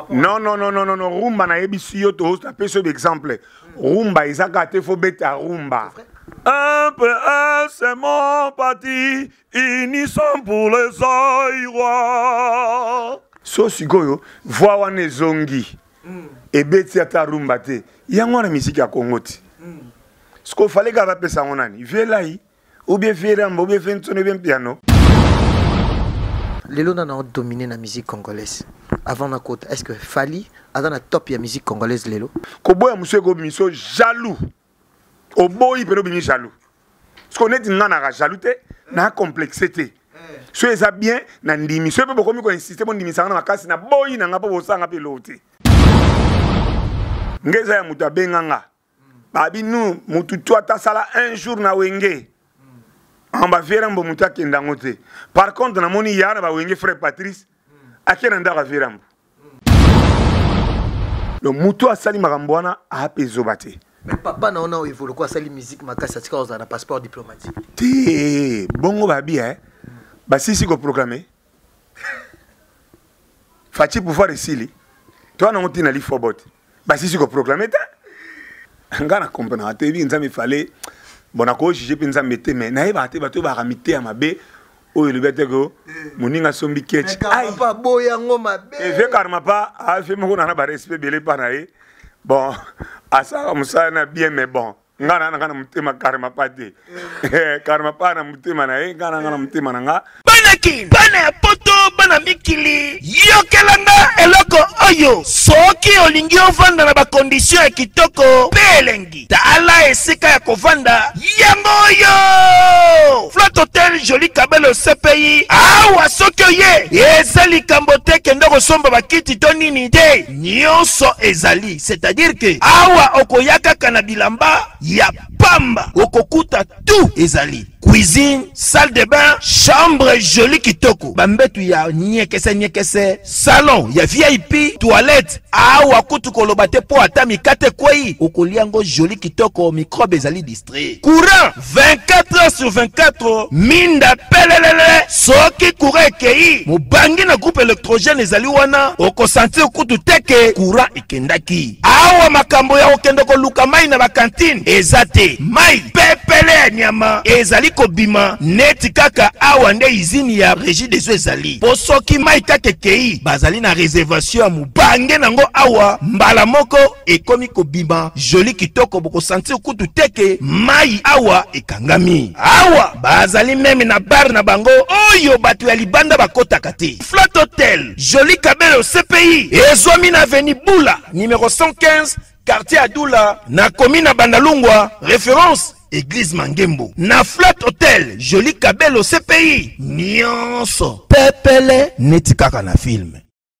Non, non, non, non, non, non, rumba na ebisi yo to taper sur exemple. Rumba, Isaka te faut beta rumba. Un peu, c'est mon parti, unissons pour les Aïrois. So sikoyo, voix wane zongi. Et beti ata rumba te. Yango na musique ya Congo ti. Ce qu'il fallait que va ça on ani. Velaï, ou bien Ferrambo, ou bien Fentone, ou bien piano. Les lots ont dominé la musique congolaise. Avant la côte, est-ce que Fali a dans la top la musique congolaise les lots? Koboya monsieur Gobiso jaloux. Au boy peut bien jaloux. Ce qu'on est dit na jaloux na complexité. Soyez ça bien na ndimi. Soyez pas beaucoup mieux insister mon ndimi ça na makasi na boy na ngapa bosa ngapa loté. Ngeza ya muta benganga. Babi nous mutu toi ta sala un jour na wenge. On va faire un bon muta kendangote. Par contre na moni yana ba wenge frère Patrice akena ndaka virambo. Le mutu asali makambwana a pezobate. Mais papa na ona évolue quoi ça la musique makasa tika on a passeport diplomatique. Té bongo babi ba sisi ko programmer. Fati pouvoir esili. Toi na muti na li fobot. Ba sisi ko programmer ta. Ngana comprendre te bi nzami fallait bon ako juger pinza mete mais na eba te bato ba ramite ya mabe oyo le bete go moninga sombi ketch ai papa boya ngoma be e ve karma pa a fait mo na ba respect belé pa na ye bon asa musa na bien mais bon ngana mutema karma pa te karma pa na mutema na ye ngana mutema na nga banaki bana poto bana mikili yokelanga eloko oyo soki olingi ovanda na ba condition ya kitoko belengi tala esika ya kovanda yango oyo Flat Hotel Joli Kabelo CPI awa soki oye ezali kambote kendo kosomba bakiti to nini te nyonso ezali c'est-à-dire que awa okoyaka kana bilamba ya pamba okokuta tout ezali cuisine, salle de bain, chambre jolie kitoko. Bambetu ya nyekese, salon ya VIP, toilette. Awa kutu kolobate po atami kate kwei. Okoliango jolie kitoko, microbe ezali distrait. Courant 24h/24. Minda pelelele. Soki courant kei. Mubangi na groupe électrogène ezali wana. Oko sentir kutu teke. Courant ikendaki. Awa makambo ya okendoko luka mai na bakantine. Ezate. Mai pepele nyama. Ezali kobima neti kaka awa nde izini ya régie des eaux ezali posoki mai kake kei bazali na réservation ya mubange nango awa mbala moko ekomi kobima joli kitoko boko sentir kutu teke mai awa ekangami awa bazali meme na bar na bango oyo bato ya libanda bakotaka te Flat Hotel Joli Kabelo CPI ezomi na avenue Bula numéro 115 quartier Adoula na commune Bandalungwa référence Église Mangembo. Na Flat Hotel, Joli Kabelo CPI. Nyonso. Pepele netikaka na film.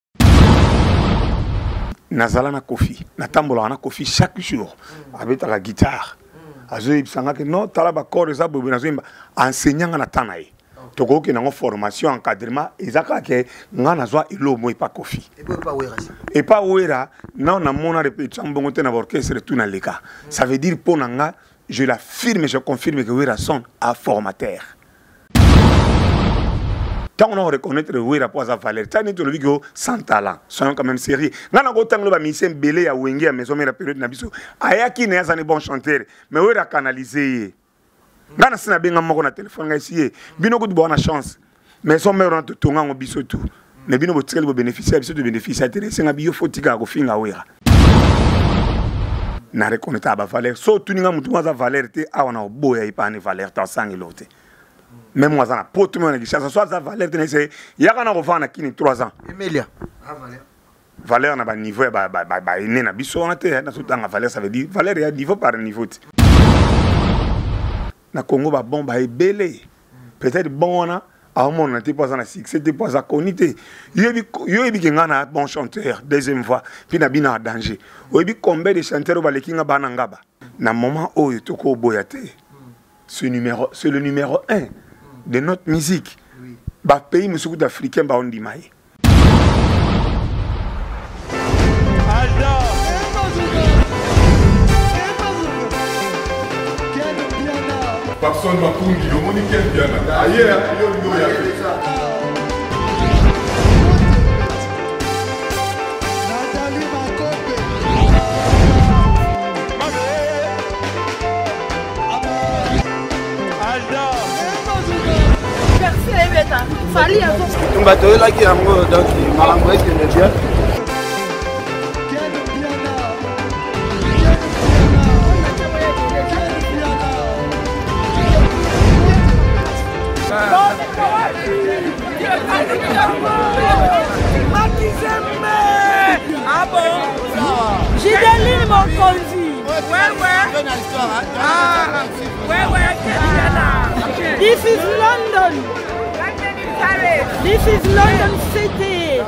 Nazala na kofi. Natambola na kofi chaque jour. Avec la guitare. Azo ibsanga que non tala ba corps za bobo nazo imba enseignant na tanaye. Toko ke na formation encadrement ezaka ke ngana zwa ilo mo pa kofi. Et pas wera na na mona répétition bongo te na orchestre tout na leka. Ça veut dire pour nanga je l'affirme et je confirme que Wera sont un formateur. Tant on reconnaître Wera pour sa valeur, tant on dit que sans talent, soyons quand même sérieux. Quand on entend le musicien belé à Wenge à maison mais la période nabiso, ayaki n'est pas un bon chanteur, mais Wera canalisé. Quand on a bien un téléphone ici, bino good bonne chance, mais son mère rentre tout en biso tout. Mais bino botel bo bénéficiaire, biso de bénéficiaire, c'est un bio fotika ko finga Wera. Na reconnaître ba valeur so tuninga mutu za valeur te awana oboya ipani valeur ta sangilote même moi na poto mona gishasa so za valeur te nese yaka na kovana kini 3 ans Emilia valeur na ba niveau ba ene na biso na te na so tanga valeur ça veut dire valeur ya niveau par niveau na Congo ba bon ba ebele peut-être bon na a mon na te pas na succès te pas à connaître yo ebi ngana bon chanteur deuxième fois puis na bina danger oyebi combien de chanteurs ba lekinga bana ngaba na moment oyo toko boya te c'est le numéro 1 de notre musique ba pays musuku d'africain ba ondi mai Personne m'a conduit, le monde est bien. Ailleurs, il y a bateau là qui a donc malambo qui est bien. Ah bon? J'ai des mon conduit. Ouais. Ah, ouais. This is London. This is London City.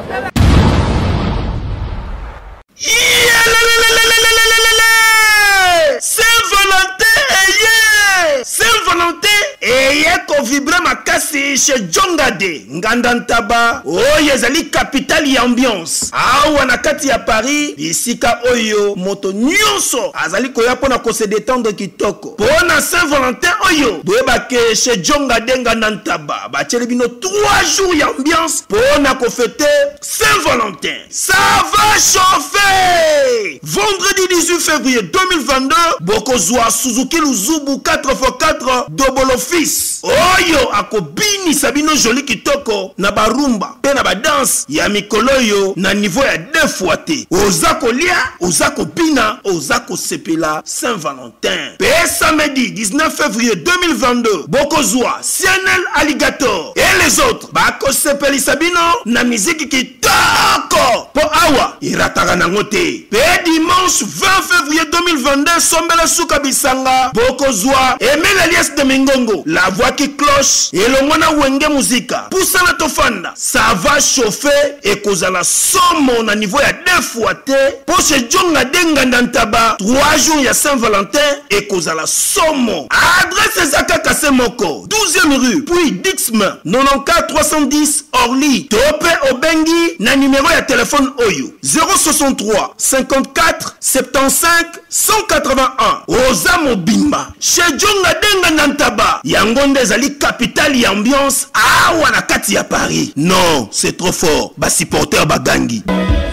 Saint-Valentin eye ko vibra makasi chez Jongade Ngandantaba oyo ezali capitale ya ambiance awa na kati ya Paris bisika oyo moto nyonso azali koya pona ko se détendre kitoko pona Saint-Valentin oyo boyebake chez Jongade Ngandantaba batieli bino 3 jours ya ambiance pona ko fêter Saint-Valentin. Ça va chauffer. Vendredi 18 février 2022 bokozwa Suzuki Luzubu 4x4 double office oyo akobini sabino joli kitoko na barumba pe na badance ya mikolo yo na niveau ya 2 fois te oza kolia oza kopina oza kosepela Saint-Valentin. Pe samedi 19 février 2022 bokozwa Cianel Alligator et les autres bakosepeli sabino na musique kitoko po awa irataka nango te. Pe dimanche 20 février 2022 sombela suka bisanga bokozwa Emel Alias de Mingongo, la voix qui cloche et le mona wenge musica. Poussa la tofanda, ça va chauffer et cause la somme on a niveau ya 2 fois te. Pour ce Djonga Denga Nantaba, 3 jours ya Saint-Valentin et cause la somme. Adresse Zaka Kasemoko, 12e rue, puis Dixme, 94 310 Orly. Topé Obengi, na numéro ya téléphone Oyo, 063 54 75 181. Oza Mobimba, chez Djonga Denga Nantaba, yangonde zali capitale y ambiance awa na kati ya Paris. Non, c'est trop fort. Ba supporter bagangi.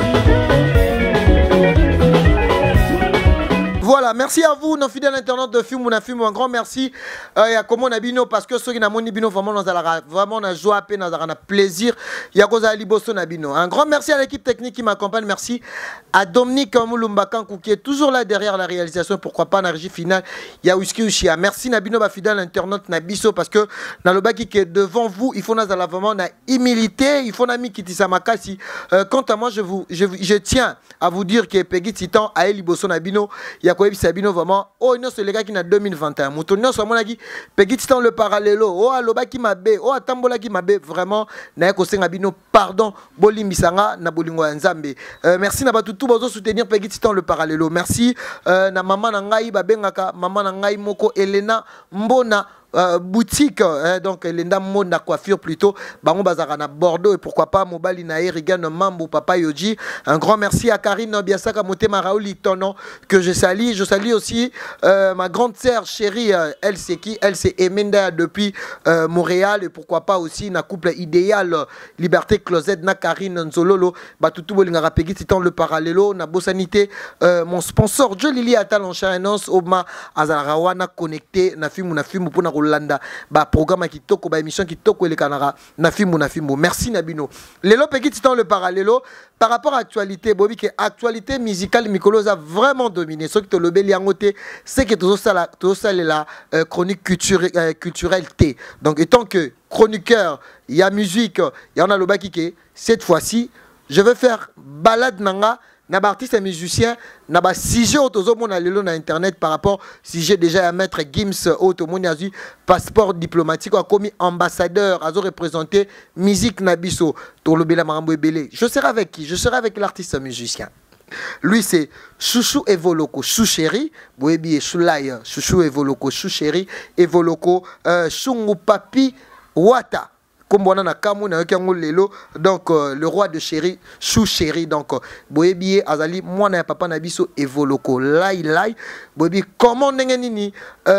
Voilà, merci à vous, nos fidèles internautes de Film ou na Film. Un grand merci à Komo Nabino parce que ceux qui n'ont pas Bino vraiment on a joie à peine, on a plaisir. Il y a Koza Liboso Nabino. Un grand merci à l'équipe technique qui m'accompagne. Merci à Dominique Moulumbakankou qui est toujours là derrière la réalisation. Pourquoi pas, la régie finale. Il y a Whisky Ushia. Merci Nabino, ma fidèle internaute Nabiso parce que dans le baki qui est devant vous, il faut vraiment na humilité. Il faut nami Kitisamakasi. Quant à moi, je tiens à vous dire que Peggy Titan a Liboso Nabino. Il y a Sabino vraiment oh non c'est les gars qui n'a 2021 moutonio soit mon aki Peggy Titan le parallèlo oh aloba qui m'a bé oh atambola qui m'a bé vraiment na ko senga bino pardon boli misanga na bolingo ya nzambe merci na batutu bozo soutenir Peggy Titan le parallèlo merci na maman na ngai babengaka maman na ngai moko Elena Mbona boutique donc Lenda Mona coiffure plutôt bango bazara na Bordeaux et pourquoi pas Mobali na Erigan Mambo Papa Yoji. Un grand merci à Karine Biasaka Motema Raouli Tonon que je salue aussi ma grande sœur chérie elle c'est qui elle c'est Emenda depuis Montréal et pourquoi pas aussi na couple idéal Liberté Closet na Karine Nzololo batutu bolingara Peggy Titan le parallèlo na Bosanité mon sponsor Joe Lili Atal en Charenance Oma Azarawa na connecté na film pour na Rolanda ba programme qui toko ba émission qui toko le Canara na film merci Nabino Lelo Peggy Titan le parallèlo par rapport à actualité bobi que actualité musicale Mikolo a vraiment dominé ce qui te le beliangote c'est que tout ça la chronique culturelle T donc étant que chroniqueur il y a musique il y en a le baki que cette fois-ci je vais faire balade nanga na artiste et musicien na ba sujet autozomona lelo na internet par rapport sujet déjà à maître Gims automoniazi passeport diplomatique a commis ambassadeur a représenté musique nabiso tolobela marambo ebele. Je serai avec qui? Je serai avec l'artiste musicien. Lui c'est Chouchou Evoloko Chouchéri Boebi et Choulay Chouchou Evoloko Chouchéri Evoloko Chungu Papi Wata comme on a Kamou na lelo donc le roi de chéri Chou chéri donc boyebi azali moi na papa na biso Evoloko lai boyebi comment nini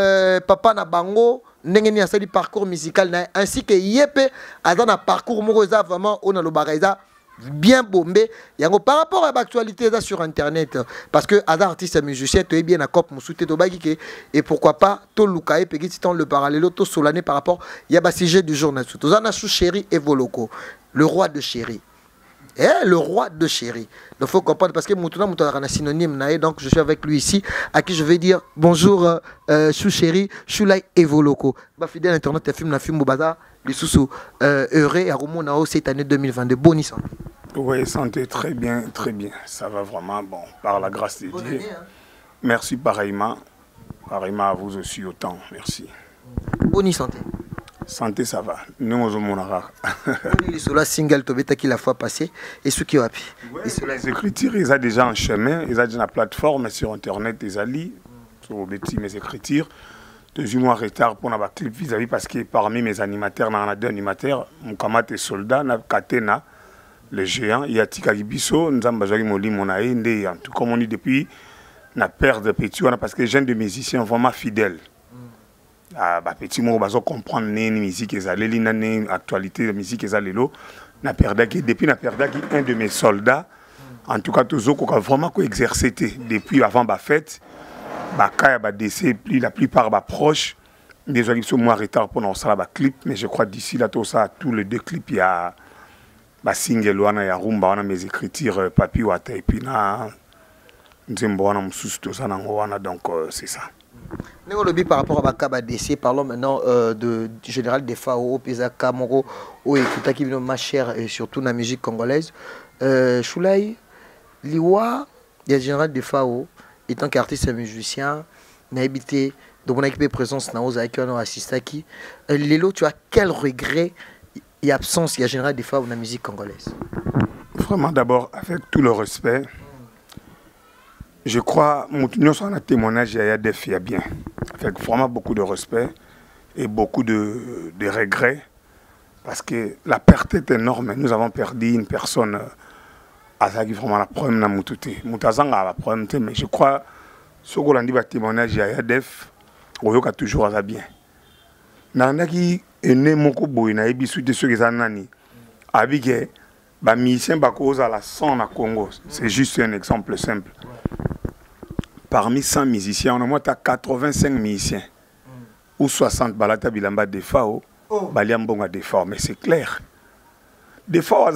papa na bango ndengeni asali parcours musical na ainsi que yepe azana parcours moko za vraiment on a le bagaza bien bombé. Yango par rapport à l'actualité sur internet, parce que as artiste musicien, tu es bien à cop mousouté to bagike et pourquoi pas to lukae petit temps le parallèle to solané par rapport il y a sujet du journal. Tozana chou chéri Evoloko, le roi de chéri. Le roi de chéri. Donc il faut comprendre parce que maintenant on a un synonyme donc je suis avec lui ici à qui je vais dire bonjour chou chéri, choulai Evoloko. Bah fidèle internet film na film bazar les sous heureux à Romona cette année 2022 bonne santé. Oui, santé très bien, ça va vraiment bon par la grâce de Dieu. Merci pareillement à vous aussi autant, merci. Bonne santé. Santé, ça va. Nous, on a les single qui la fois passée et ce qui a pu. Les écritures, ils ont déjà en chemin, ils ont déjà une plateforme sur internet, ils ont lu sur mes écritures. 2 mois retard pour un clip vis-à-vis parce que parmi mes animateurs, il y a 2 animateurs, mon camarade est soldat, Katena, le géant, il y a Tika Gibiso, nous avons besoin de mon tout comme on dit depuis, la perte de petits, parce que les jeunes de musiciens sont vraiment fidèles. Petit mot bazo comprendre né musique ezaleli na né actualité de musique ezalelo na perdaki depuis na perdaki un de mes soldats en tout cas toujours qu'on vraiment ko exercer depuis avant ba fête ba kaya ba décès plus la plupart ba proches des équipes sont moins retard pour ça ba clip mais je crois d'ici là tout ça tous les 2 clips il y a ba single wana ya rumba wana mes écritures papi wata et puis na nzembo wana mususu to ça nango wana donc c'est ça. Par rapport à Bakaba DC, parlons maintenant du général des FAO, Pesa Kamoro, qui ma chère et surtout la musique congolaise. Choulai, Liwa, il y a le général des FAO, étant qu'artiste et musicien, n'a habité, donc on a équipé présence dans les on a assisté qui. Lélo, tu as quel regret et absence il y a le général des FAO dans la musique congolaise? Vraiment, d'abord, avec tout le respect. Je crois que nous sommes un témoignage il y a des filles bien. Avec vraiment beaucoup de respect et beaucoup de regrets. Parce que la perte est énorme. Nous avons perdu une personne à ça qui vraiment la problème dans Moutouté. Moutazanga a la problème, mais je crois que ce qu'on a dit, le témoignage il y a des filles, on toujours à ça bien. Nandaki est né mon couple, il a été soutenu sur les années. Avec les musiciens qui à la son à Congo. C'est juste un exemple simple. Parmi 100 musiciens, on a moins 85 musiciens. Ou 60 balata bilamba de FAO, baliambonga de FAO. Mais c'est clair. Des fois,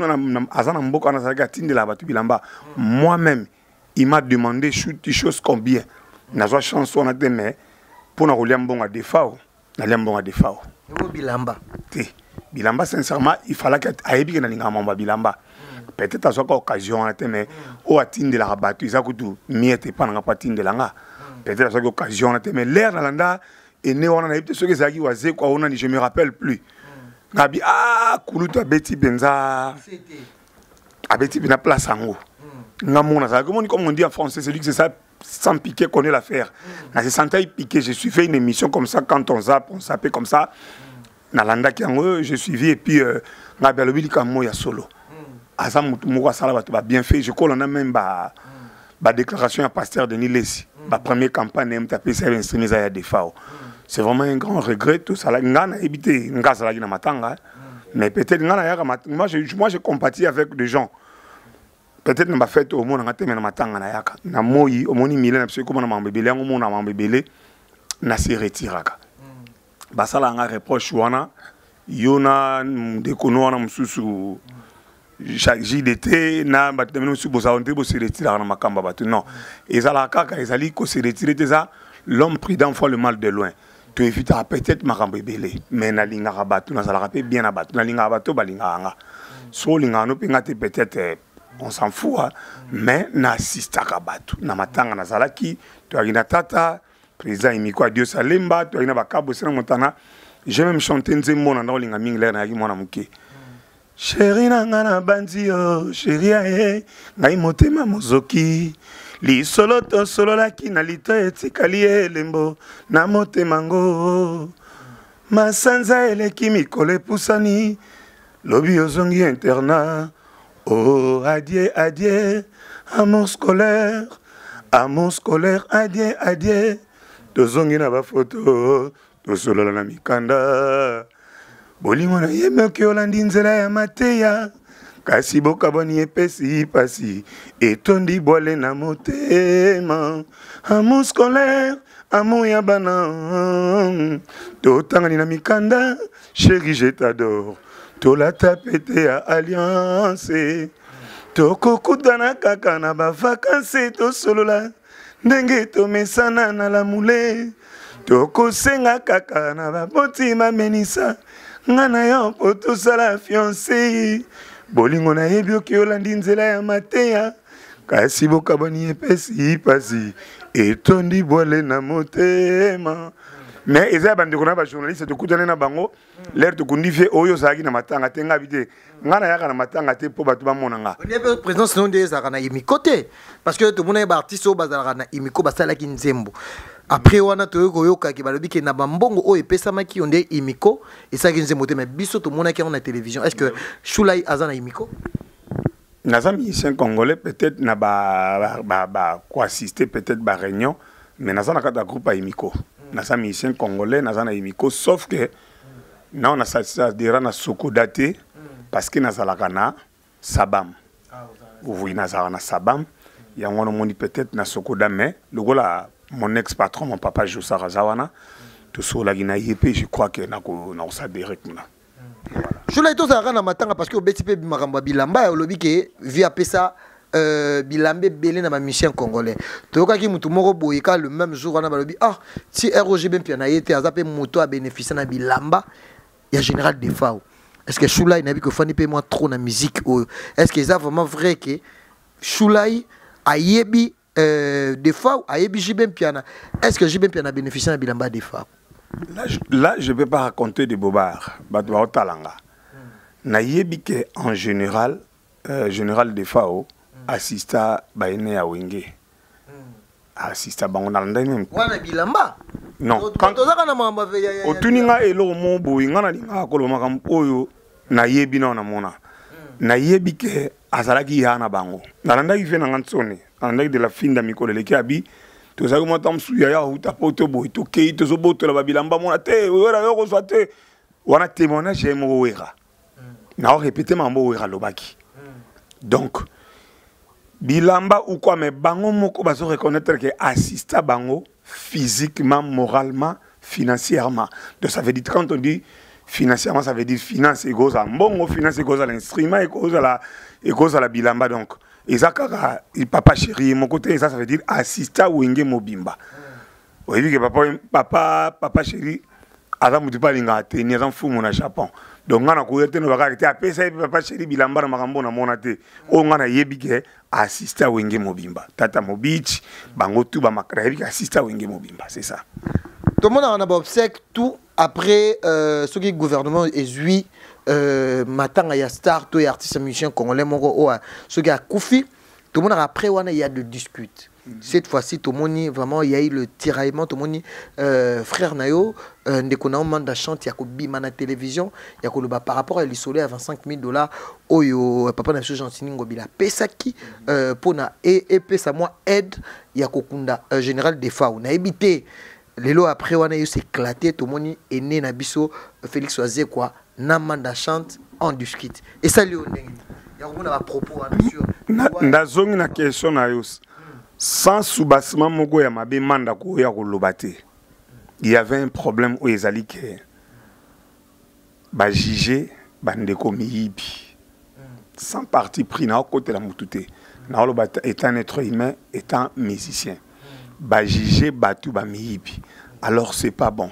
moi-même, il m'a demandé des choses combien. N'a pas chanson mais pour nous liambonga de FAO, liambonga de FAO. Bilamba. Bilamba, sincèrement, il fallait que aïe bien n'ingamba bilamba. Peut-être à chaque occasion, mais au atteindre de la rabattu, ils ont tout miette pas dans pas de l'anga. Peut-être à chaque occasion, mais l'air dans l'anda et né on a été ce que ça qui was quoi on a dit je me rappelle plus. Nabi kuluta beti benza. Abeti bina place en haut. Ngamona ça comme on dit en français celui que c'est ça sans piquer connaît l'affaire. Na se sentait piqué, je suis fait une émission comme ça quand on zappe, on s'appelle comme ça. Na landa qui en haut, je suivi et puis ngabelo bili comme ya solo. Azam Moura Salaba bien fait. Je crois qu'on a même la déclaration à pasteur de Nilesi. La première campagne, c'est vraiment un grand regret. Tout ça, mais peut-être moi je compatis avec des gens. Peut-être que fait au monde na moyi au monde milé na comme na mambebele au monde na mambebele na se retiraka. Basala nga reproche wana yona ndekono wana mususu JDT na batemeno su bosaonte bo se retira na makamba batu non ezala kaka ezali ko se retirer ça l'homme prudent voit le mal de loin tu évites peut-être makambo ebele mais na linga batu na sala rapé bien na batu na linga batu balinga nga so linga no pinga te peut-être on s'en fout hein? Mais na assista ka batu na matanga na sala ki tu agina tata président imiko Dieu salemba tu agina bakabo sina montana j'ai même chanté nzembo na linga mingler na ki mona muke. Chéri nangana banzio, chéri ae, ngai motema mozoki. Li solo to solo la ki na lito etikali elembo, na motema ngo. Masanza eleki mikole pusani, lobi ozongi interna. Oh, adieu, adieu, amour scolaire, adieu, adieu. Tozongi na ba photo, to solo la mikanda. Bolingo na yeme ki olandi nzela ya mateya kasi bokaboni epesi pasi etondi bwale na motema amour scolaire amour ya bana totangani na mikanda chéri je t'adore tolata pete ya alliance tokokutana kaka na bavakanse tosolola ndenge tomesana na lamule tokosenga kaka na baboti mamenisa nga na yo po tosala fiancé bolingo na yebi oki olandi nzela ya mateya kasi bokaboni epesi pasi etondi bwale na motema mais eza ya bandeko na bajournaliste tokutane na bango lere tokundi fe oyo ozalaki na matanga te ngabi te nga na yaka na matanga te mpo bato bamona nga président sinon nde ezalaka na imiko te parce que tomona ye baartiste oyo bazalaka na imiko basalaki nzembo après wana toyoki koyokaki balobi ke na bambongo oyo epesamaki yo nde imiko esalaki nzembo te mais biso tomonaki yango na télévision est ce que Shulai aza na imiko naza musicien congolais peut-être na koassister peut-être réunion mais naza na kati ya groupe ya imiko naza musicien congolais naza na imiko sauf que non na sadira na sokoda te parce que nazalaka na sabam oui nazalaka na sabam yango wana omoni peut-être na sokoda mais lokola mon ex-patron, mon papa Joussa Razawana, tout sur la Guinée, je crois que nous sommes direct. Je l'ai dit à matanga parce que au BTP Maramba Bilamba, au lobby qui via Pesa Bilambe Belé na ma mission congolais. Toka ki mutu moko boyeka le même jour on a lobby ah si ROGB piana été azapé moto a bénéficié na Bilamba, il y a général Defao. Est-ce que Shulai n'a vu que Fanny paie moi trop na musique est-ce que c'est vraiment vrai que Shulai a yebi des fois, à JBM Piana, est-ce que JBM Piana bénéficie de Bilamba des fois? Là, je ne peux pas raconter des bobards. En général, général des FAO assista Baïné à Wenge. Assista Bangonalanda même. Wana Bilamba? Non. Quand au tuninga elo mo boinga na linga ko lo makam oyo na yebi na mona. Na yebi ke azalaki yana bango. Nalanda ki fe na ngansone. Andaki de la fin d'amicole les kabi to sa ko tam suya ya uta poto boy to kei to so boto la babilamba mona te wera yo ko swate wana témoignage mo wera na répéter mambo wera lobaki donc bilamba ou quoi mais bango moko ba so reconnaître que assista bango physiquement moralement financièrement donc ça veut dire quand on dit financièrement ça veut dire finance égaux à mbongo finance égaux à l'instrument égaux à la bilamba donc et ça papa chéri mon côté ça veut dire assista wenge mobimba oui que papa chéri adam mutu pa linga tenir en fou mon Japon donc ngana ko yete no bakati apesa papa chéri bilamba na makambo na monate o ngana yebi ke assista wenge mobimba tata mobichi bango tu ba makra yebi assista wenge mobimba c'est ça tout le monde a un obsèque tout après ce qui gouvernement est matanga ya star to artiste musicien congolais moko o ce qui a Koufi tout le monde après wana il y a de disputes cette fois-ci tout le monde vraiment il y a eu le tiraillement tout le monde frère nayo ndeko na manda chante ya ko bima na télévision ya ko loba par rapport à l'isolé à $25,000 oyo papa na so Gentini ngobila pesaki pona et pesa moi aide ya ko kunda général Defao na ebité lelo après wana yo s'éclater tout le monde est né na biso Félix Oazé quoi Namanda chante en discute et ça lui on y a un propos sur ndazongi na question na yo sans soubassement moko ya mabe manda ko ya kolobate il y avait un problème où ezali que ba juger bandeko miyibi sans parti pris na côté la mutute na lobata étant un être humain étant musicien ba juger batu ba miyibi alors c'est pas bon.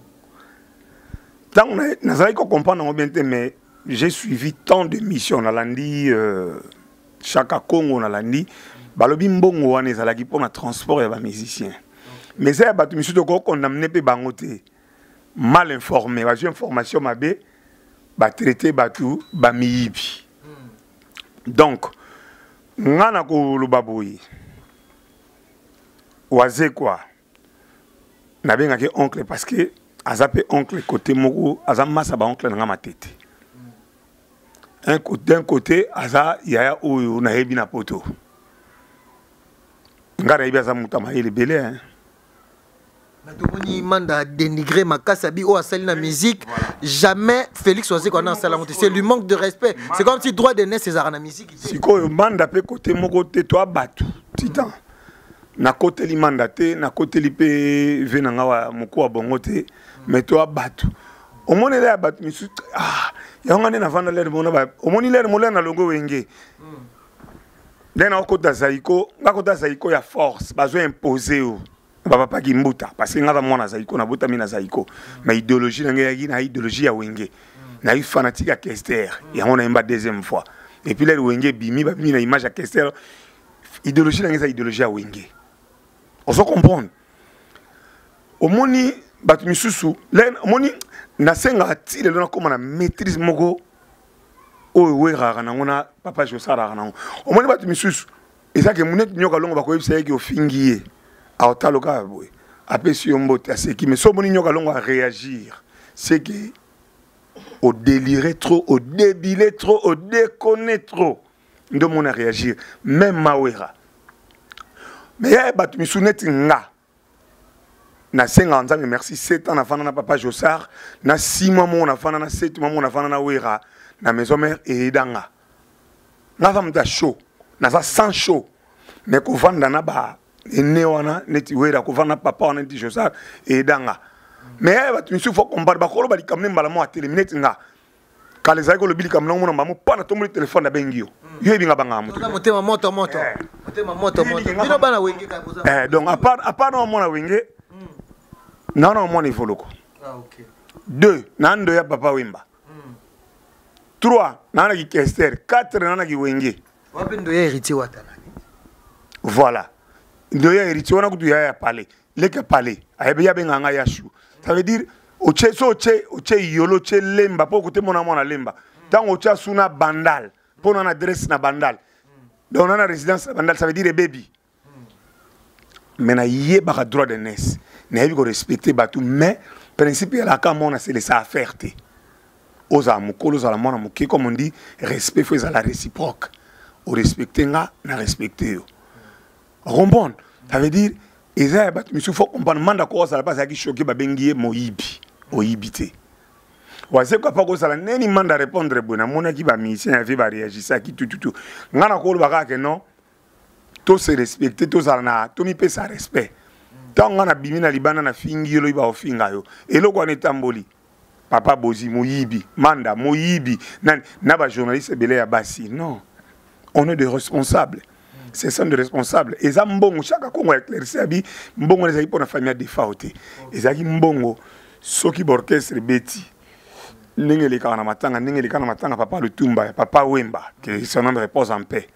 Tant que je comprends bien, mais j'ai suivi tant de missions. On a dit, chaque Congo, on a dit, balobi mbongo wana ezalaki pour le transport et les musiciens. Mais ça, batu monsieur de condamné pe bangote mal informé, parce que information mabe, ba traité batu ba miyibi. Donc, ngana ko lubaboyi. Oazé quoi? Nabenga ke oncle parce que azape oncle côté moko azama sa ba oncle nga matete. D'un côté aza yaya oyo na yebi na poto. Ngara yebi aza mutama ele belé hein. Tomoni manda dénigrer Makasabi ou asali na musique. Jamais Félix Oazé qu'on a en c'est lui manque de respect. C'est comme si droit de naissance César na musique. Si quoi manda pe côté mon côté toi batu. Titan. Na côté li manda te, na côté li pe venanga wa moko wa bongote, mais toi batu. Au moins il a batu misu. Ah, ya ngane na vanda l'air mona ba. Au moins il est molé na longo wenge. Dena okota zaiko, ngakota zaiko ya force, bazo imposer o. Papa Gimbuta, parce que ngava mwana zaiko na buta mina zaiko. Ma idéologie na idéologie ya wenge. Na eu fanatique à Kester, et on a une deuxième fois. Et puis là wenge bimi ba bimi na image à Kester. Idéologie na idéologie à wenge. On se comprend. Au moni batu misusu, là moni na senga ti le na comme na maîtrise moko. O wera na ngona papa Josara na. Au moni batu misusu, ezake munet nyoka longo ba ko yebisa yeki ofingiye. A otaloka boy après si on bote à ce qui mais so moni nyoka longo à réagir c'est que au délirer trop au débiler trop au déconner trop ndo mona réagir même mawera mais ya batu misunet nga na 5 ans merci 7 ans na fana na papa Josar na 6 mois mon na fana na 7 mois mon na fana na wera na maison mère et danga na femme ta chaud na ça sans chaud mais ko vanda na ba ene wana neti wera ko vana papa wana neti Josar et danga mais batu misu faut combattre ba kolo ba likamne mbala mo atele minute nga kale zai ko lobili kamna mo na mamu pana to mo téléphone na bengio yo binga banga mo motema moto bino bana wenge ka poza donc à part no mo na wenge non mo na ivoloko ah OK 2 nando ya papa wimba 3 nana ki Kester 4 nana ki wenge wapi ndo ya héritier watana voilà. Ndoya héritier wana kutu ya palais. Leke palais. Ayebe ya benganga yashu. Ça veut dire oche yolo che lemba po kote mona lemba. Tant oche suna bandal. Po na adresse na bandal. Donc on a résidence bandal, ça veut dire baby. Mais na yé baka droit de naissance. Na yebi ko respecter batu mais principe la ka mona c'est les affaires té. Oza mukolo za la mona muké comme on dit respect faut la réciproque. O respecter nga na respecter yo. Rombon, ça veut dire, il faut comprendre manda ko ça pas qui choqué ba bengié moyibi, oyibité. Wa c'est quoi pas ko ça neni manda répondre bona mona ki ba mission avait ba réagir ça qui tout. Ngana ko ba ka non. To se respecter to ça na to mi pe ça respect. Tant ngana bimi na libana na fingi yo ba ofinga yo. Eloko na tamboli. Papa Bozi moyibi, manda moyibi na ba journaliste belé ya basi. Non. On est des responsables. C'est ça de responsable. Et ça mbongo chaque Congo éclairci abi mbongo les pour la famille des faute. Et ça qui mbongo soki orchestre beti. Ningeli kana matanga papa Lutumba, papa Wemba que son nom repose en paix.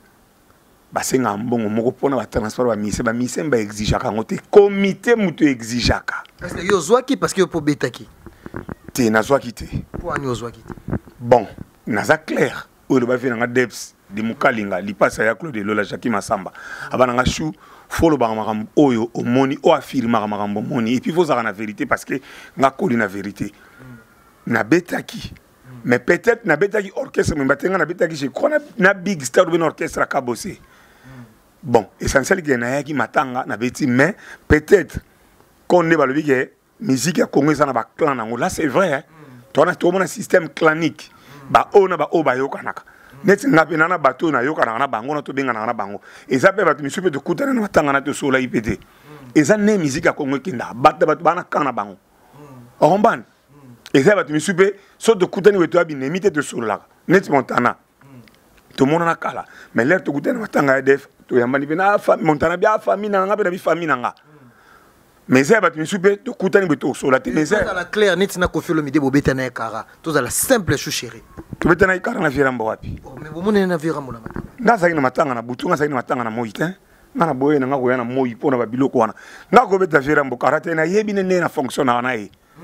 Ba senga mbongo moko pona ba transport ba mise ba exigaka ngote comité muto exigaka. Parce que yo zwaki parce que pour betaki. Te na zwaki te. Pour yo zwaki. Bon, na za clair. O le ba fi na deps de mukalinga li pasa ya Claude Lola Jackie Masamba abana nga chou folo ba makambo oyo o moni o affirma makambo moni et puis faut ça la vérité parce que nga koli na vérité na betaki mais peut-être na betaki orchestre mais batenga na betaki je crois na big star ou orchestre ka bosser bon essentiel que na yaki matanga na beti mais peut-être qu'on ne ba le bige musique ya Congo ça na ba clan nango là c'est vrai hein toi na tout mon système clanique ba ona ba o ba yokanaka net ngapi nana bato na yoka na bango na to benga na bango eza pe bato misupe to kutana na matanga na to sola ipete eza ne musique ya Congo kinda bato bana kana bango oromban eza bato misupe so to kutani weto abine mite to sola net montana to mona na kala mais l'air to kutana matanga ya def to yambani bina montana bia famille na ngapi na bi famille na mais ça va te souper to kutani beto sola te mais ça la claire net na ko filo mide bobeta na kara to za la simple chou chéri to beta na kara na virambo wapi mais bomone na virambo na matanga nga sa ina matanga na butu nga sa ina matanga na moyi te nga na boye na nga ko yana moyi pona ba biloko wana nga ko beta virambo karate na yebi ne na fonction na wana e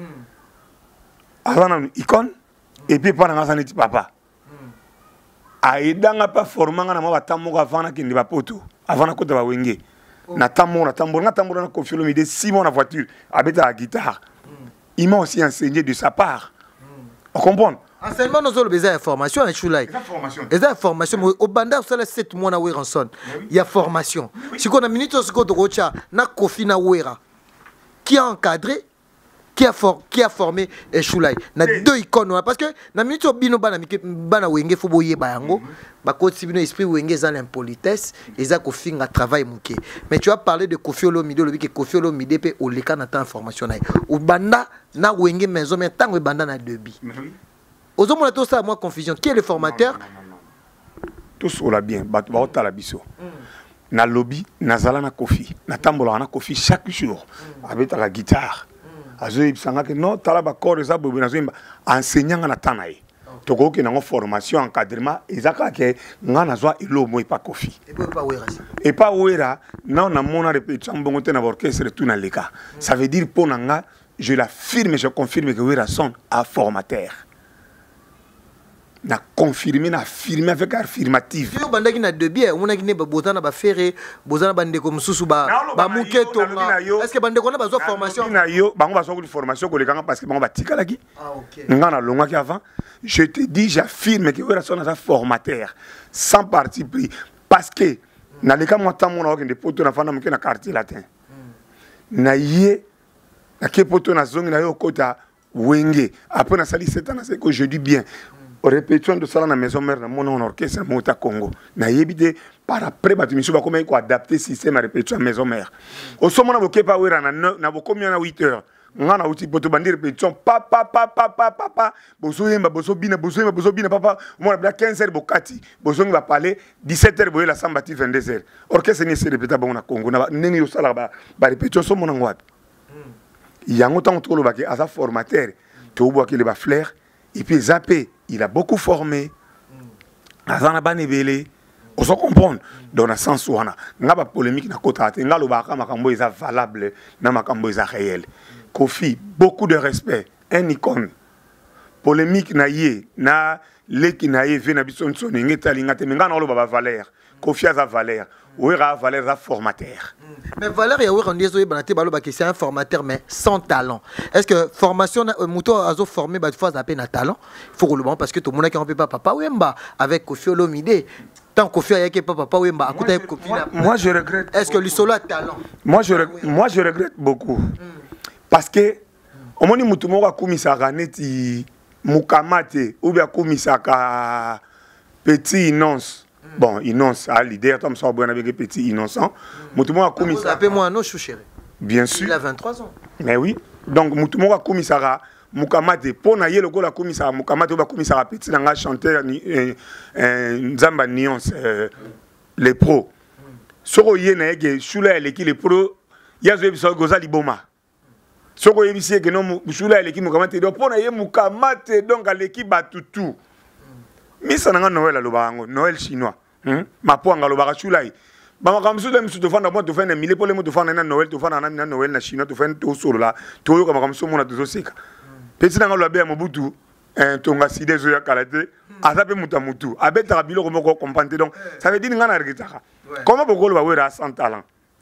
avant icône et puis pas na sa neti papa aidanga pas formanga na ma tamoka avant ki ndi ba poto avant na ko ba wenge na tambo na confie le 6 mois na voiture avec la guitare il m'a aussi enseigné de sa part on comprend enseignement nous avons besoin d'information à Choulai des informations au bandar ça 7 mois na Weranson il y a formation si qu'on a minute ce qu'on doit na kofi na wera qui a encadré, qui a formé Choulai. Na deux icônes parce que na minute bino bana wenge fo boye bayango ba côté bino esprit wenge za l'impolitesse eza ko finga travail muke. Mais tu as parlé de Koffi Olomide le que Koffi Olomide pe oleka na ta information na ou banda na wenge maison mais tango banda na debi. Ozo mona to ça moi confusion qui est le formateur? Tous on l'a bien batu ba otala biso. Na lobby nazala na Koffi na tambola na Koffi chaque jour avec la guitare. Azoyi bisanga que non tala ba corps eza bobo na zimba enseignant na tanaye toko ke na formation encadrement ezaka ke ngana zwa ilo mo pa Koffi et pas wera na na mona répétition bongo te na orchestre tout na leka ça veut dire pour nga je l'affirme je confirme que wera son a formateur na confirmer na affirmer avec affirmative yo bandaki na de bien on a gine bozana ba ferre bozana bande ko mususu ba muketo est-ce que bande ko na bazo formation na yo bango bazo ko formation ko lekanga parce que bango batika laki ngana longa ki avant je te dis j'affirme que wera son a formateur sans parti pris parce que na leka mo tamo na okende poto na fana muke na quartier latin na ye na ke poto na zongi na yo kota wenge après na sali 7 ans c'est que je dis bien répétition de ça dans la maison mère dans mon orchestre Mota Congo na yebite par après batumiso ba comment ko adapter système à répétition maison mère au somo na bokepa wera na bokomia na 8 heures ngana uti poto bandi répétition papa bozo yemba bozo bina papa moi na 15 heures bokati bozo ngi ba parler 17 heures boye la sambati 22 heures orchestre ni se répéta bon na Congo na nengi yo sala ba répétition somo na ngwapi yango tango tolo ba ke asa formateur to bo ke le ba flair et puis Zappé il a beaucoup formé. Azana banebele. On se comprend. Dans le sens où on a une polémique na kota. Nga lo baka makambo isa valable na makambo isa réel. Koffi beaucoup de respect. Un icône. Polémique na ye na leki na ye vena bison soni ngetali ngate nga na lo baba Valère. Koffi a Valère. Ouera Valère a formateur. Mais Valère ya ouera ndiezo yebanate balo ba que c'est un formateur mais sans talent. Est-ce que formation muto azo formé ba fois appel na talent? Il faut que le bon parce que tout le monde qui on peut pas papa Wemba avec Koffi Olomide. Tant Koffi a yake papa Wemba akuta Koffi. Moi je regrette. Est-ce que lui solo a talent? Moi je regrette beaucoup. Parce que au moni mutu moko akumisaka neti mukamate ou bien akumisaka petit innocent. Bon, innocent, à l'idée, comme ça, on a des petits innocents. Moutoumou a commis ça. Appelez-moi un autre chéri. Bien sûr. Il a 23 ans. Mais oui. Donc, Moutoumou a commis ça. Moukamate, pour naïe le gola commis ça. Moukamate a commis ça. Petit nanga chanteur, Nzamba Nuance, les pros. Soko yé naïe, Choula eleki les pros, yazo ebiso goza liboma. Soko yebisi que non, Choula eleki Moukamate. Donc, pour naïe Moukamate, donc à l'équipe batutu. Misa nanga Noël alobango, Noël chinois. Ma poanga lobaka Choulai. Ba makamsu de msu to fanda mo to fanda mille pour le mo to fanda na Noël to fanda na Noël na chinois to fanda to solo la. To yo ka makamsu mo na to seka. Petit nanga lo be Mobutu, tonga side zo ya kalate, azape mutu. Abeta bilo ko moko comprendre donc ça veut dire ngana regitaka. Comment bokolo ba wera sans talent.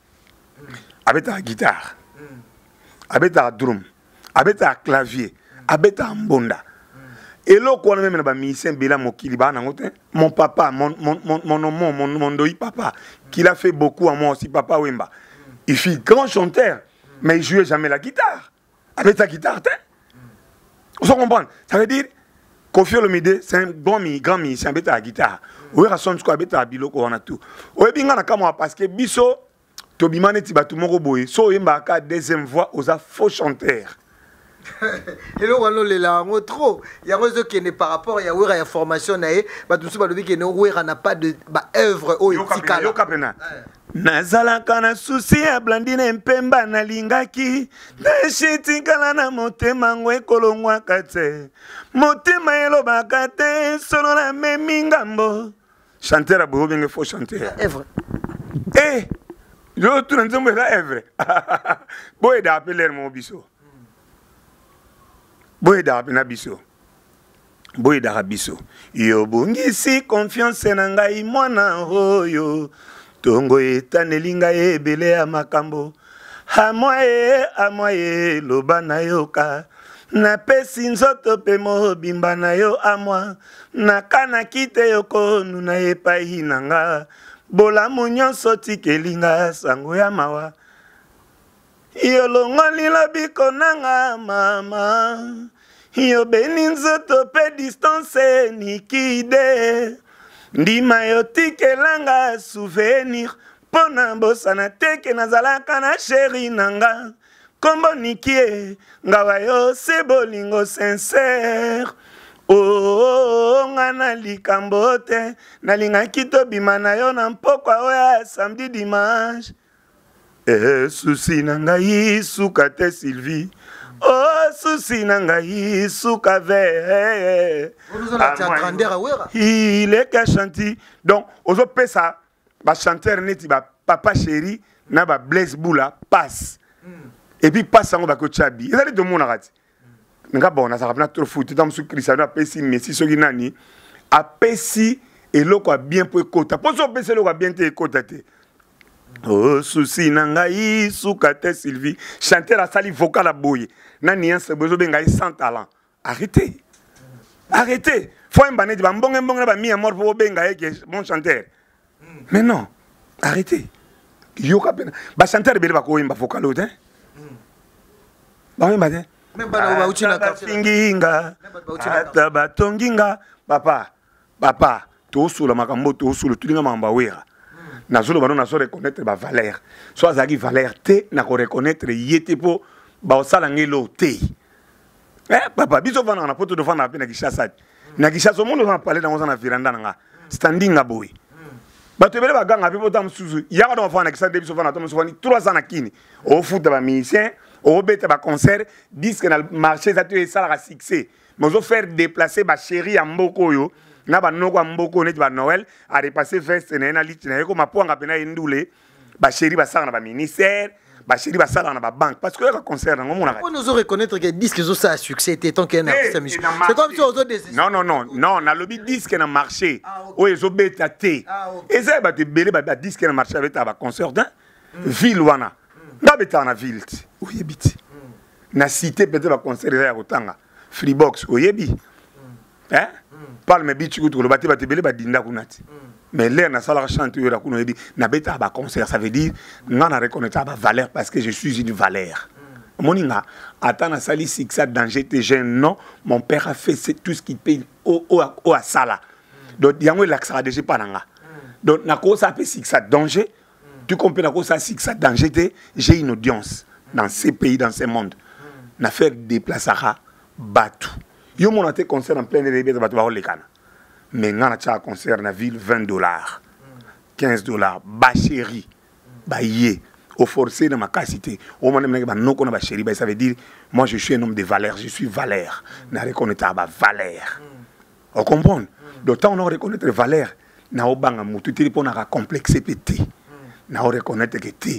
Abeta guitare. Abeta drum. Abeta clavier. Abeta mbonda. Et là, quand même, mon papa, mon doi papa, qui a fait beaucoup à moi aussi, papa Wemba. Il fut grand chanteur, mais il ne jouait jamais la guitare. Avec sa guitare, on se comprend. Ça veut dire, Koffi Olomide, c'est un grand musicien avec la guitare. Oui, il son avec la biloko, on a tout. Oui, bien, on a parce que Bisso, Tobimane Tibatumoro Boy, so Wemba a deuxième voix aux faux chanteurs. Et là, on a trop. Il y a un truc qui n'est par rapport, il y a une formation, il n'a pas de œuvre. Nazalaka na susi ya Blandine Mpemba na lingaki Neshitikala na motema ngwe kolongwa kate Motema elobaka te solo na memingambo Chanteur a beau bien faux chanteur. Œuvre. Eh, l'autre nzombe la œuvre. Boy da appeler mon biso. Boy da apena biso. Boy da biso. Yo bungisi confiance na ngai mwana hoyo. Tongo etanelinga ebele ya makambo. Amoye loba na yoka. Na pesi nzoto pe mobimba na yo amwa. Na kana kite yoko nuna epai nanga. Bola munyon soti kelinga sango ya mawa. Yo longoli lobiko nanga mama. Yo beni nzoto pe distance nikide. Ndima yo tikelanga souvenir. Pona bosana teke nazalaka na chéri nanga. Kombo nikie ngawa yo se bolingo sincère. Oh, ngana likambote nalingaki tobima na yo na mpokwa oya samedi dimanche. Susi na ngai suka te Sylvie. Oh, susi na ngai suka ve. Il est qu'à chanter. Donc, ozo pesa ba chanteur neti ba papa chéri na ba Blaise Boula passe. Et puis passe ngo ba ko chabi. Ezali de mona rati. Nga bon na sarapna trop foot dans sous Cristiano a pesi Messi soki nani a pesi eloko a bien pour ekota. Po so pesi eloko a bien te ekota te. Oh, souci nangai soukate Sylvie. Chanter la sali vocal à boye. Nani un se besoin bengai sans talent. Arrêtez. Arrêtez. Faut un banet ba mbonge mbonge ba mi à mort pour bengai que bon chanteur. Mais non. Arrêtez. Yo ka pena. Ba chanteur bele ba ko imba vocal ote. Ba imba te. Même pas ba uchi na Tinginga. Ata ba tonginga. Papa, to sula makambo to sula tulinga mamba wera. Nazolo bano nazo reconnaître ba valeur. So azaki valeur te na ko reconnaître yete po ba osala ngelo te. Papa biso vana na poto do vana pe na Kishasa. Na Kishasa monde va parler dans na viranda nga. Standing aboy. Ba te bele ba ganga pe poto msuzu. Ya ka do vana Kishasa de biso vana to msuzu 3 ans na kini. O foot ba musicien, o beta ba concert, disque na marché za te sala ka succès. Mozo faire déplacer ba chéri ya mboko yo. Na ba noko mboko neti ba Noël a repassé fest na lit na ko maponga pena indule ba chéri ba sala na ba ministère ba chéri ba sala na ba banque parce que le concert na ngomona on nous reconnaître que disque zo ça a succès tant qu'un artiste musical c'est comme si aux autres non na lobby disque na marché o ezo beta te et ça ba te belé ba disque na marché avec ba concert dans ville wana na beta na ville oyebiti na cité peut-être ba concert ya kotanga Freebox oyebi hein Palme bichi kutu le bati bati bele badinda kunati. Mais l'air na sala chante yo la kuno ebi na beta ba concert ça veut dire ngana reconnaître ba valeur parce que je suis une valeur. Moninga atana sali sixa danger te jeune non mon père a fait tout ce qu'il paye au à sala. Donc yango l'axa déjà pas nanga. Donc na ko ça fait sixa danger. Tu comprends na ko ça sixa danger te j'ai une audience dans ces pays dans ce monde. Na faire déplacera batou. Yo mon été concert en plein air ba to ba lekana. Mais ngana cha concert na ville $20, $15, ba chéri, ba yé, au forcé de ma capacité. Au moment où ba non qu'on ba chéri, ça veut dire moi je suis un homme de valeur, je suis valeur. Na reconnaître ba valeur. On comprend. D'autant on reconnaître valeur, na obanga mutu te pour na complexer pété. Na reconnaître que té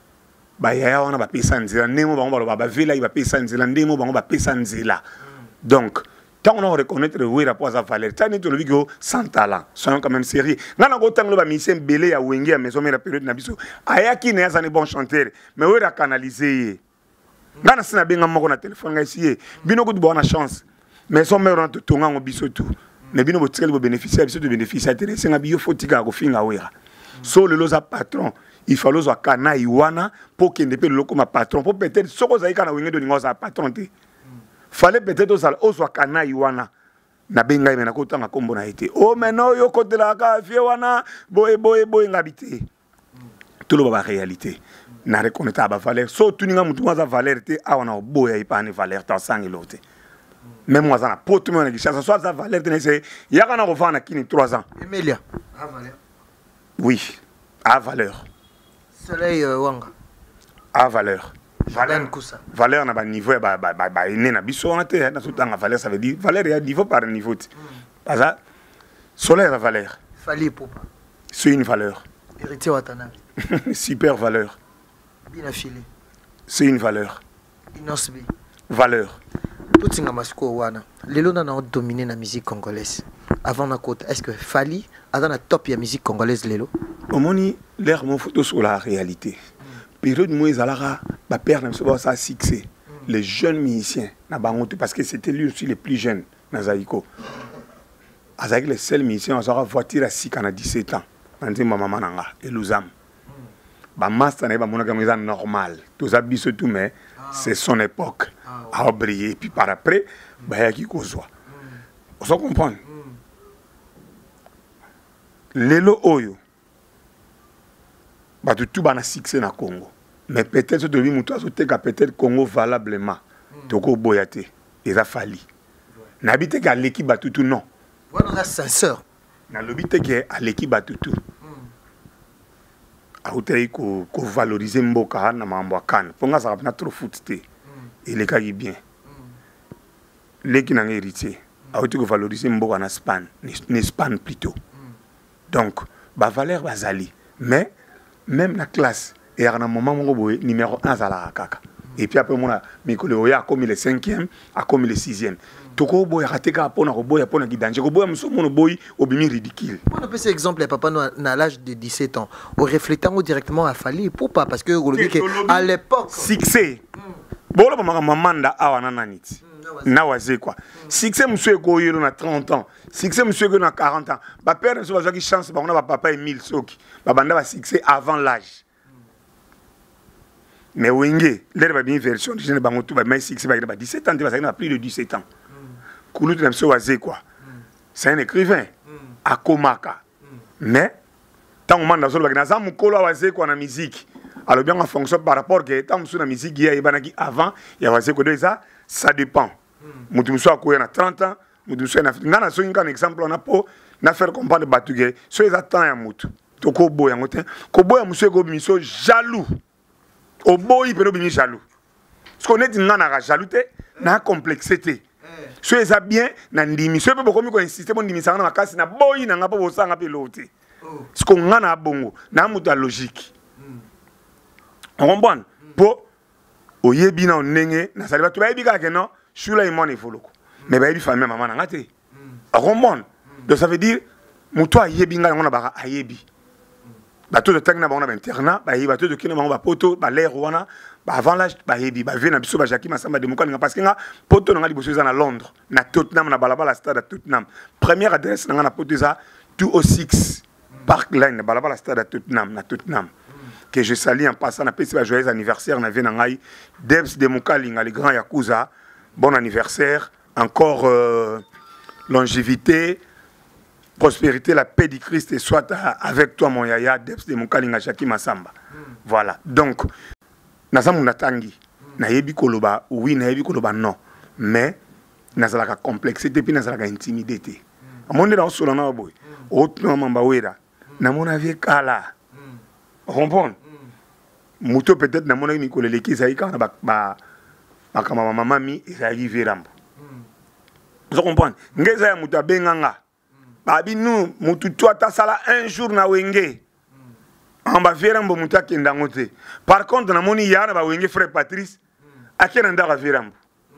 ba ya on ba pesa nzela nemo ba vela ba pesa nzela ndemo ba pesa nzela. Donc, tant on reconnaître oui rapport à sa valeur, tant on le dit sans talent, soyons quand même sérieux. Nana go tant le ba misien belé à wenge à maison mais la période na biso. Aya ki ne azane bon chanteur, mais oui ra canaliser. Nana sina benga moko na téléphone nga ici. Bino ko bonne chance. Mais son mère on te tonga ngo biso tout. Mais bino bo tirel bo bénéficier biso de bénéficier te senga biyo fotika ko finga wera. So le loza patron, il faut loza kana iwana pour qu'il ne peut le comme patron pour peut-être soko zaika na wenge de ngoza patron te. Fallait peut-être au soit kana iwana na benga imena ko tanga kombo na été oh mais non yo ko de la ka fie wana boy ngabité tout le ba réalité na reconnaître ba valeur so tuninga mutu ma za valeur te awana boya ipane valeur ta sangi lote même moi za na potu me na Kishasa so za valeur te c'est ya kana ko fana kini 3 ans Emilia à valeur oui à valeur Soleil Wanga à valeur valeur na ba niveau ba ene na biso na te na sotanga valeur ça veut dire valeur ya niveau par niveau parce que solaire la valeur Fali Popa c'est une valeur héritier Watanabe super valeur Bina Fili c'est une valeur Inosbi valeur tout singa masiko wana lelo na dominer la musique congolaise avant na côte est-ce que Fali a dans la top ya musique congolaise lelo omoni l'air mon photo sur la réalité période où ils allaient ba père n'a pas ça succès les jeunes musiciens na bangote parce que c'était lui aussi les plus jeunes na Zaïko avec les seuls musiciens on aura voiture à 6 ans à 17 ans dans maman nanga et Luzam master na ba monaka mais normal tous abiso tout mais c'est son époque a briller puis par après ba ya ki kozwa on comprend lelo oyo ba tout ba na succès na Congo mais peut-être de lui muto azoteka peut-être Congo valablement toko boyate eza fali na bité ka l'équipe ba tout non voilà ça sincère na lobité que à l'équipe ba tout autei ko valoriser mboka na mambo akana ponga ça na trop foot té il est kaki bien leki na héritier autei ko valoriser mboka na span ni span plutôt donc ba valeur bazali mais même la classe et à un moment où numéro 1 à la kaka et puis après mon mikolo ya comme le 5e a comme le 6e toko boy rateka pona ko boy pona gidange ko boy muso mono boy obimi ridicule. On appelle cet exemple papa à l'âge de 17 ans au reflétant directement à Fali pourquoi parce que à l'époque succès bolo ba mamanda awana naniti na waze quoi succès monsieur ko yelo na 30 ans succès monsieur ko na 40 ans ba père so bazaki chance ba on a papa Emile Soki ba banda ba succès avant l'âge mais wenge l'air ba bien version de jeune bango tout ba mais succès ba 17 ans ba ça na plus de 17 ans kulu tu monsieur waze quoi c'est un écrivain à Komaka mais tant on manda so ba na za mukolo waze quoi na musique alors bien en fonction par rapport que tant sur la musique il y a banaki avant il y a waze ko déjà ça dépend mutu muso akoya na 30 ans mutu muso na ngana so ngana exemple on a po na faire comprendre batuge so les attend ya mutu to ko boya ngote ko boya muso ko miso jaloux au boy pero bimi jaloux ce qu'on est ngana ka jaloux na complexité so les a bien na ndimi so pe bokomi ko insister mon ndimi sana makasi na boy na ngapo bosanga pe lote ce qu'on ngana bongo na mutu logique on comprend po oyebi na onenge na saliba to bayebi kaka non shula imone foloko mais bayebi famille maman na ngate on comprend donc ça veut dire muto ayebi nga ngona baka ayebi bato de tagna bana internat bayebi bato de kina bango ba poto ba l'air wana ba avant l'âge bayebi ba vena biso ba Jackie Masamba de mokani parce que nga poto na ngali boso za na Londres na Tottenham na balabala stade à Tottenham première adresse na na poto za 206 Park Lane balabala stade à Tottenham na Tottenham que je salue en passant à petit joyeux anniversaire na venangai Debs de Mukalinga les grands yakuza bon anniversaire encore longévité prospérité la paix du Christ et soit avec toi mon yaya Debs de Mukalinga Jackie Masamba voilà donc nazamu natangi na yebi koloba oui na yebi koloba non mais nazalaka complexité puis nazalaka intimidité amonde na solo na boy autre mamba wera na mon avis kala comprendre muto peut-être na mona mikolo leki zaika na ba kama mama mi ezali rambo vous comprenez ngeza ya muto benganga babi nous mutu toi ta sala un jour na wenge en ba verambo muto akenda ngote par contre na moni yana ba wenge frère Patrice akena ndaka verambo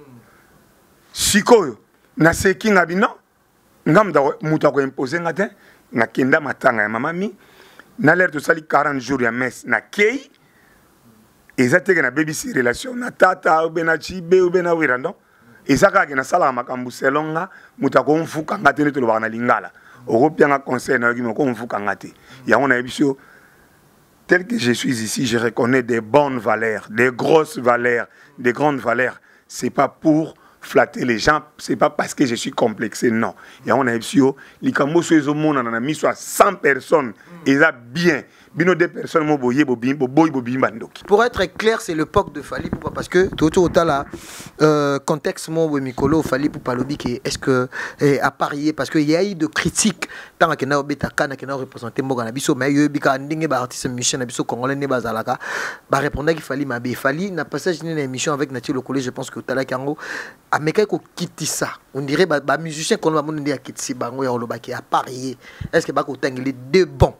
sikoyo na sekinga bino ngamda muto ko imposer ngate na kenda matanga ya mama mi na l'air de sali 40 jours ya messe na kei ezateke na baby si relation na tata ubena chibe ubena wirando ezaka ke na sala makambu selonga mutako mfuka ngate ne to lobana lingala okopianga conseil na yaki moko mfuka ngate yango na ebiso tel que je suis ici je reconnais des bonnes valeurs des grosses valeurs des grandes valeurs c'est pas pour flatter les gens c'est pas parce que je suis complexé non et on a ebiso likambo so ezomona na miso à 100 personnes eza bien bino deux personnes mo boye boy bandoki. Pour être clair, c'est l'époque de Fali Poupa parce que tout là contexte mo mikolo Fali Poupa lobi que est-ce que à parier parce que il y a eu de critiques tant que na obeta kana que na représenter mo na biso mais yebika ndenge ba artiste musicien na biso congolais ne bazalaka ba répondre qu'il fallait mabe Fali na passage une émission avec Nathie le collège je pense que tala kango ameka ko kitisa on dirait ba musicien qu'on va monde ya kitisi bango ya lobaki à parier est-ce que ba ko tangeli deux bons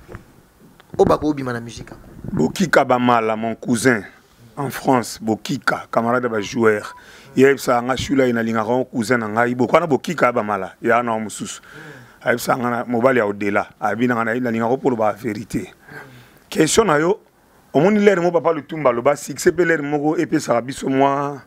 Bokika Bamala, mon cousin en France, Bokika, camarade de joueur. Il y a un chula ina lingaron cousin ngai bokana Bokika Bamala, il y a un musus. Il y a un mobile au-delà, abina na ina lingaro pour la vérité. Question na yo, au monde l'air mo papa le tumba le bas six l'air mo et puis ça biso moi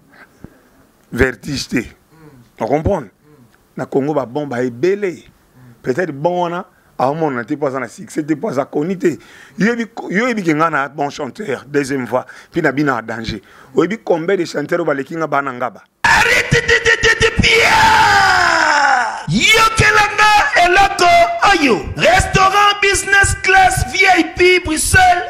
vertige. On comprend? Na Congo ba bon ba ebele. Peut-être bon on a on n'était pas en succès, c'était pas à connaître. Yo ebi un bon chanteur, deuxième voix, puis na bina danger. Yo ebi combien de chanteurs ba lekinga bana ngaba. Arrête Yokelanga eloko oyo. Restaurant business class VIP Bruxelles.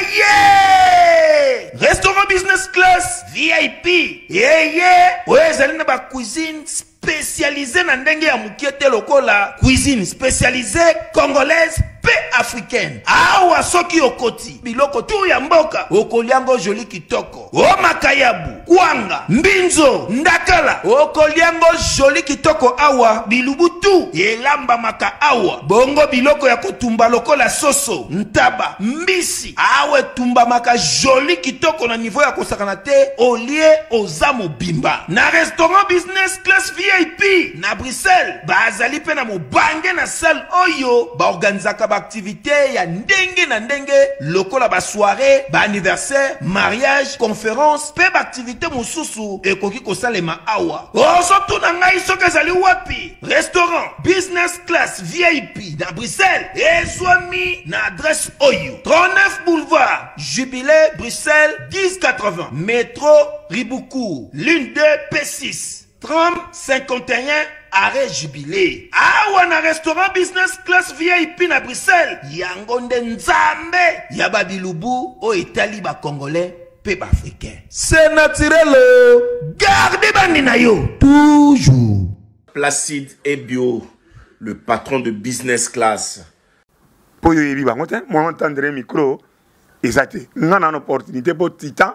Yeah. Restaurant business class VIP. Yeah. Ouais, zali na ba cuisine spécialisée na ndenge ya mukiete lokola. Cuisine spécialisée congolaise pe africaine. Awa soki okoti biloko tu ya mboka okoliango joli kitoko. O makayabu, kwanga, mbinzo, ndakala. Okoliango joli kitoko awa bilubutu elamba maka awa. Bongo biloko ya kotumba lokola soso, ntaba, mbisi. Awe tumba maka joli kitoko na niveau ya kosakana te olie ozamo bimba. Na restaurant business class VIP na Bruxelles bazali pe na mobange na salle oyo ba organizaka ba activité ya ndenge na ndenge lokola ba soirée, ba anniversaire, mariage, conférence, pe ba activité mosusu ekoki kosalema awa. Ozotu na ngai soki ezali wapi? Restaurant business class VIP na Bruxelles ezwami na adresse oyo 39 boulevard Jubilé Bruxelles 1080 métro Riboucourt l'une 2 P6 30 51 arrêt Jubilé. Awa na restaurant business class VIP na Bruxelles yango nde nzambe ya babilubu o etali ba congolais pe ba africain. C'est naturel. Gardez bandi na yo toujours. Placide et Bio, le patron de business class. Pour yo yebi bango te, moi entendre micro exacté. On a une opportunité pour Titan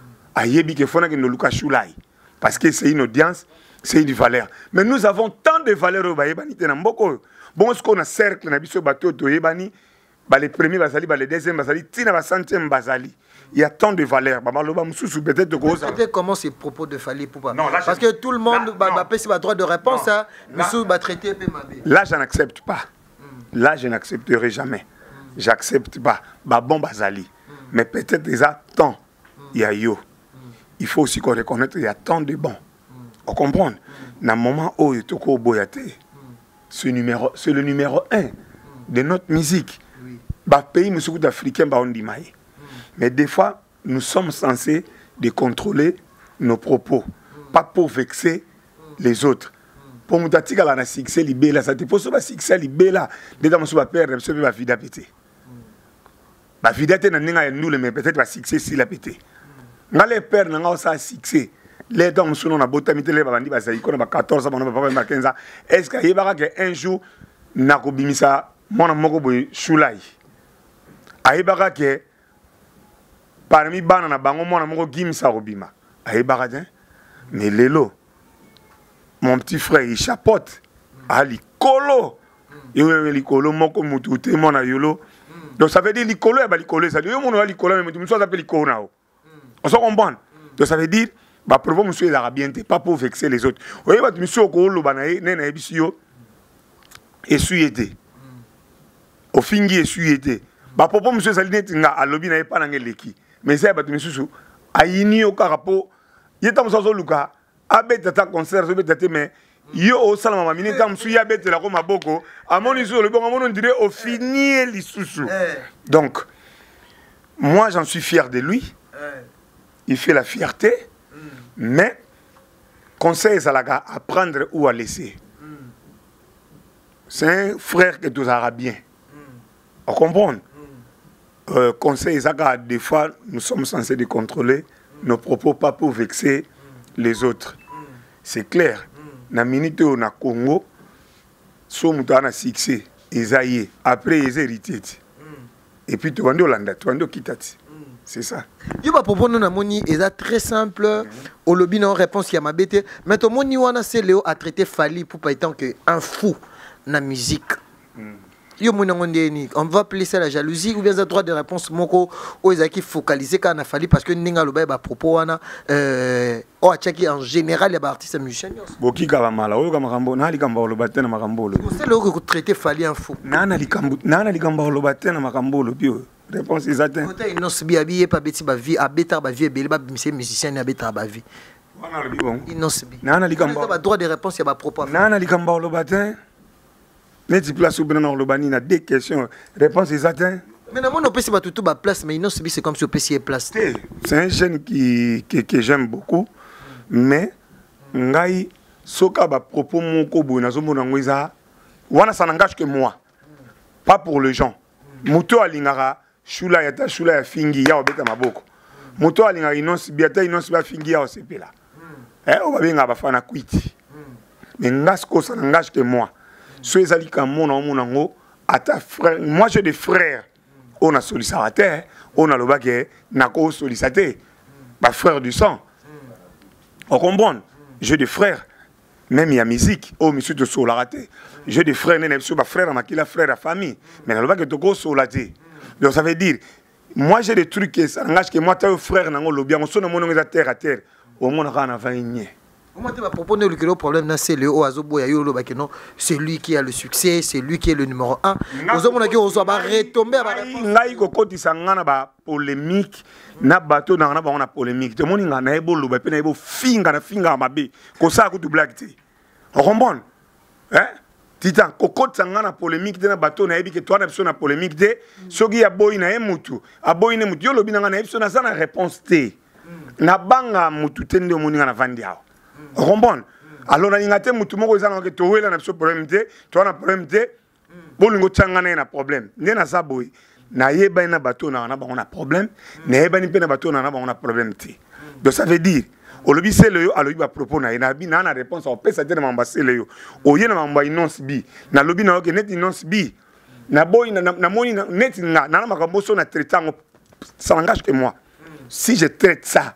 à yebi ke fona ke no Lucas Choulai parce que c'est une audience. C'est une valeur. Mais nous avons tant de valeurs au Baïbani. Bon, ce qu'on a cercle, on a vu ce bateau au Yébani, les premiers Basali, les deuxièmes Basali, les centième Basali. Il y a tant de valeurs. Peut-être comment ces propos de Fali Poupa. Parce que tout le monde a le droit de réponse. Monsieur va traiter là, je n'accepte pas. Là, je n'accepterai jamais. J'accepte pas. Bon Basali. Mais peut-être déjà tant. Il y a yo. Il faut aussi qu'on reconnaisse qu'il y a tant de bons. On comprend. Dans le moment où Toko Boyate, c'est le numéro 1 de notre musique. Le pays africain, mais des fois, nous sommes censés de contrôler nos propos, pas pour vexer les autres. Pour nous dire que la succès libéla, ça te pose pas succès libéla. Déjà, nous sommes perdre, nous sommes vida pété. La vida pété, nous mais peut-être la succès si la pété. Nous les perdre, nous avons ça succès. Les dons sont na botamité les babandi bazali ko na 14 ans na 15 ans est-ce que yebaka que un jour na ko bimisa mona moko boy Choulai ayebaka que parmi bana na bango mona moko gimisa robima ayebaka te mais lelo mon petit frère il chapote ali kolo yo likolo moko mutu te mona yolo donc ça veut dire likolo ya ba likolo ça dit yo mona likolo mais mutu ça appelle likolo nao on se comprend donc ça veut dire bah pour monsieur les arabiens pas pour vexer les autres oui bah monsieur ko lo banaye nena ebisio esuyete au fingi esuyete bah pour monsieur salineti nga alobi na pas ngeleki mais ça bah monsieur ayini au karapo yeta musazo luka abeta ta concert so beta mais yo o salama mamini tam su ya beta la ko maboko amoni sur le bon amoni on dirait au fini lisusu donc moi j'en suis fier de lui il fait la fierté. Mais, conseil à apprendre ou à laisser. C'est un frère qui est aux Arabiens. On comprend? Conseil à des fois, nous sommes censés de contrôler nos propos, pas pour vexer les autres. C'est clair. Dans la minute où on a Congo, si on a succès, Isaïe, après ils héritent. Et puis tu vas en Hollande, tu vas en Kitati. C'est ça. Yo ba propos na moni est très simple. Au lobby non réponse ya mabete. Mais to moni wana c'est Léo a traité Fali pour pas étant que un fou na musique. Yo moni ngondeni, on va placer la jalousie ou bien ça droit de réponse moko o ezaki focaliser quand na Fali parce que ninga loba ba propos wana o achaki en général les artistes musiciens. Boki ka ba mala o ka makambo na likamba loba tena makambo lo. C'est Léo qui traité Fali un fou. Nana likamba loba tena makambo lo bio. Réponse est atteinte. Quand il n'ose bien habillé, pas bêti, ba vie, abétar, ba vie, belé, ba musicien, abétar, ba vie. Il n'ose bien. Nana likamba. Ba droit de réponse, il y a ba propos. Nana likamba lo batin. Neti place ou bien dans le bani, il y a deux questions. Réponse exacte. Mais non, on peut se battre tout place, mais non, c'est comme si on peut s'y place. C'est un jeune que j'aime beaucoup, mais ngai soka ba propos mon kobo na zomo na ngoiza wana ça n'engage que moi, pas pour les gens. Moto alingara shula ya fingi ya obeta maboko. Moto alingara inonsi biata inonsi ba fingi ya osepela. On va bien ba fana kwiti. Mais ngasko ça n'engage que moi. So ezali ka mona ngo ata frère, moi j'ai des frères. On a sollicité, on a le baguette, nako sollicité. Bah frère du sang. On comprend. J'ai des frères. Même il y a musique. Oh monsieur de solaraté. J'ai des frères, n'est pas frère à ma qui la frère à famille. Mais le baguette de go solaraté. Donc ça veut dire, moi j'ai des trucs qui ça engage que moi t'as un frère nango lobby. On sonne mon nom terre à terre. Au moins on a un avagné. Comment tu vas proposer le problème dans c'est le c'est lui qui a le succès, c'est lui qui est le numéro 1. Vous avez dit qu'on va retomber à la polémique, na bateau na na polémique. Tout le monde na ebo lo ba pe na ebo finga mabe. Ko sa ko tu blague ti. On comprend? Hein? Titan, kokot sangana polémique de na bateau na ebi que toi na biso na polémique de soki ya boy na emutu. A boy ne mutu yo lobi na na biso na sana réponse te. Na banga mutu tende omoni na vandi hao. On comprend? Alors, on a un problème, on a un problème, on a un problème, on a un problème. On a un problème. On a un problème. On a un problème. Donc, ça veut dire, on a c'est le on a propos, on a une réponse, on peut s'aider à m'ambasser le on y a une non bi, na lobby na net non bi, na boy na moni net na makamboso na traitant, ça n'engage que moi. Si je traite ça.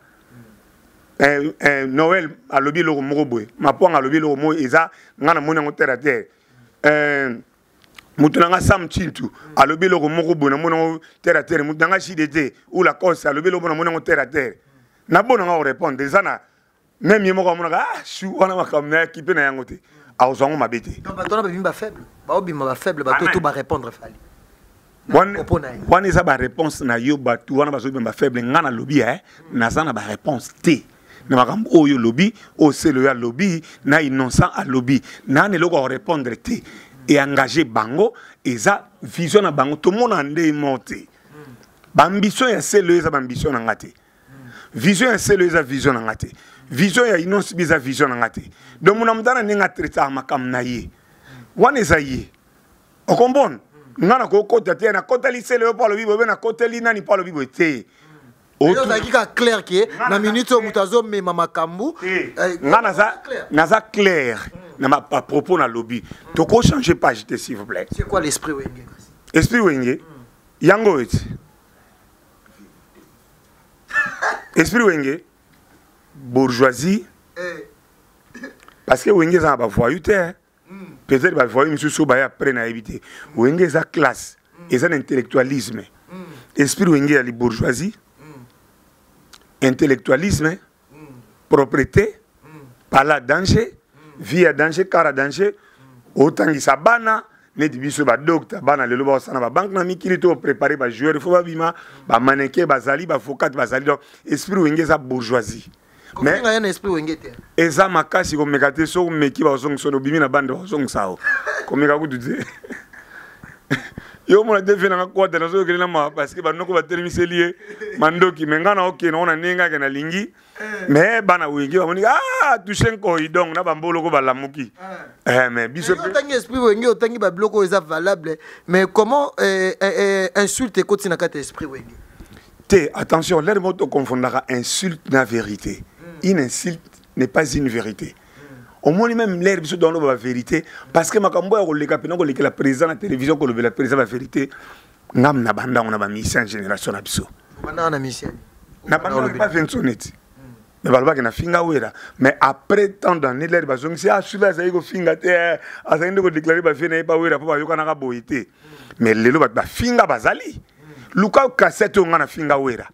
Noël a lobby le moroboy ma point a lobby le mo eza ngana mona terre à terre mutunanga sam chintu a lobby le moroboy na mona terre à terre mutunanga chidete ou la cause a lobby le mona terre à terre na bona nga répondre des ana même yemo ko mona ah shu wana makamna ki pe na yangote a ozango mabete donc batona ba bimba faible ba obima ba faible ba tout ba répondre fali wana eza ba réponse na yo batu wana ba zo bimba faible ngana lobby na sana ba réponse te. Na makambo oyo lobby o c'est le lobby na innocent à lobby na ne loko répondre te et engager bango et ça vision na bango tout monde ande monter ambition ya c'est le ambition na ngate vision ya c'est le vision na ngate vision ya innocent biza vision na ngate donc mon amdana ninga traiter makam na ye wana ezaye on comprend ngana ko kota te na kota li c'est le par le bibo na kota li nani par le bibo te. Autre clair qui est na minute au mutazo mais mama kambu naza clair na ma propos na lobby to ko changer page s'il vous plaît. C'est quoi l'esprit wenge? Esprit wenge yango et esprit wenge bourgeoisie parce que wenge ça ba voyou te peut-être ba voyou monsieur soba après na éviter wenge ça classe et ça intellectualisme esprit wenge ya li bourgeoisie intellectualisme, propriété, par la danger, vie à danger, car à danger, autant qu'il s'abana, ne dit biso ba docteur, bana le loba sana ba banque na mikili to préparer ba joueur, il faut ba bima, ba mannequin, ba zali, ba fokat, ba zali donc esprit wenge sa bourgeoisie. Mais il y a un esprit wenge te. Eza makasi ko mekate so meki ba zong so no bimi na bande zong sao. Ko meka ku dute. Yo mona defe na kwa tena so kelena ma parce que banoko ba terminer lié mandoki mengana OK na ona ninga ke na lingi mais bana wingi ba moni ah touchen ko idong na bambolo ko balamuki mais biso pe tangi esprit wingi otangi ba bloko eza valable mais comment insulte ko tina kata esprit wingi te attention l'air moto confondera insulte na vérité une insulte n'est pas une vérité. Au moins même l'air biso dans la vérité parce que makambo ya koleka pena koleka la président la télévision ko la président la vérité ngam na banda on a ba mission génération na biso banda na mission na banda pas Vincent mais balba que na finga wera mais après tant d'années l'air bazong si a sula za ko finga te a za ndeko déclarer ba fena ba wera pa ba yoka na ka boité mais lelo ba finga bazali luka cassette on na finga wera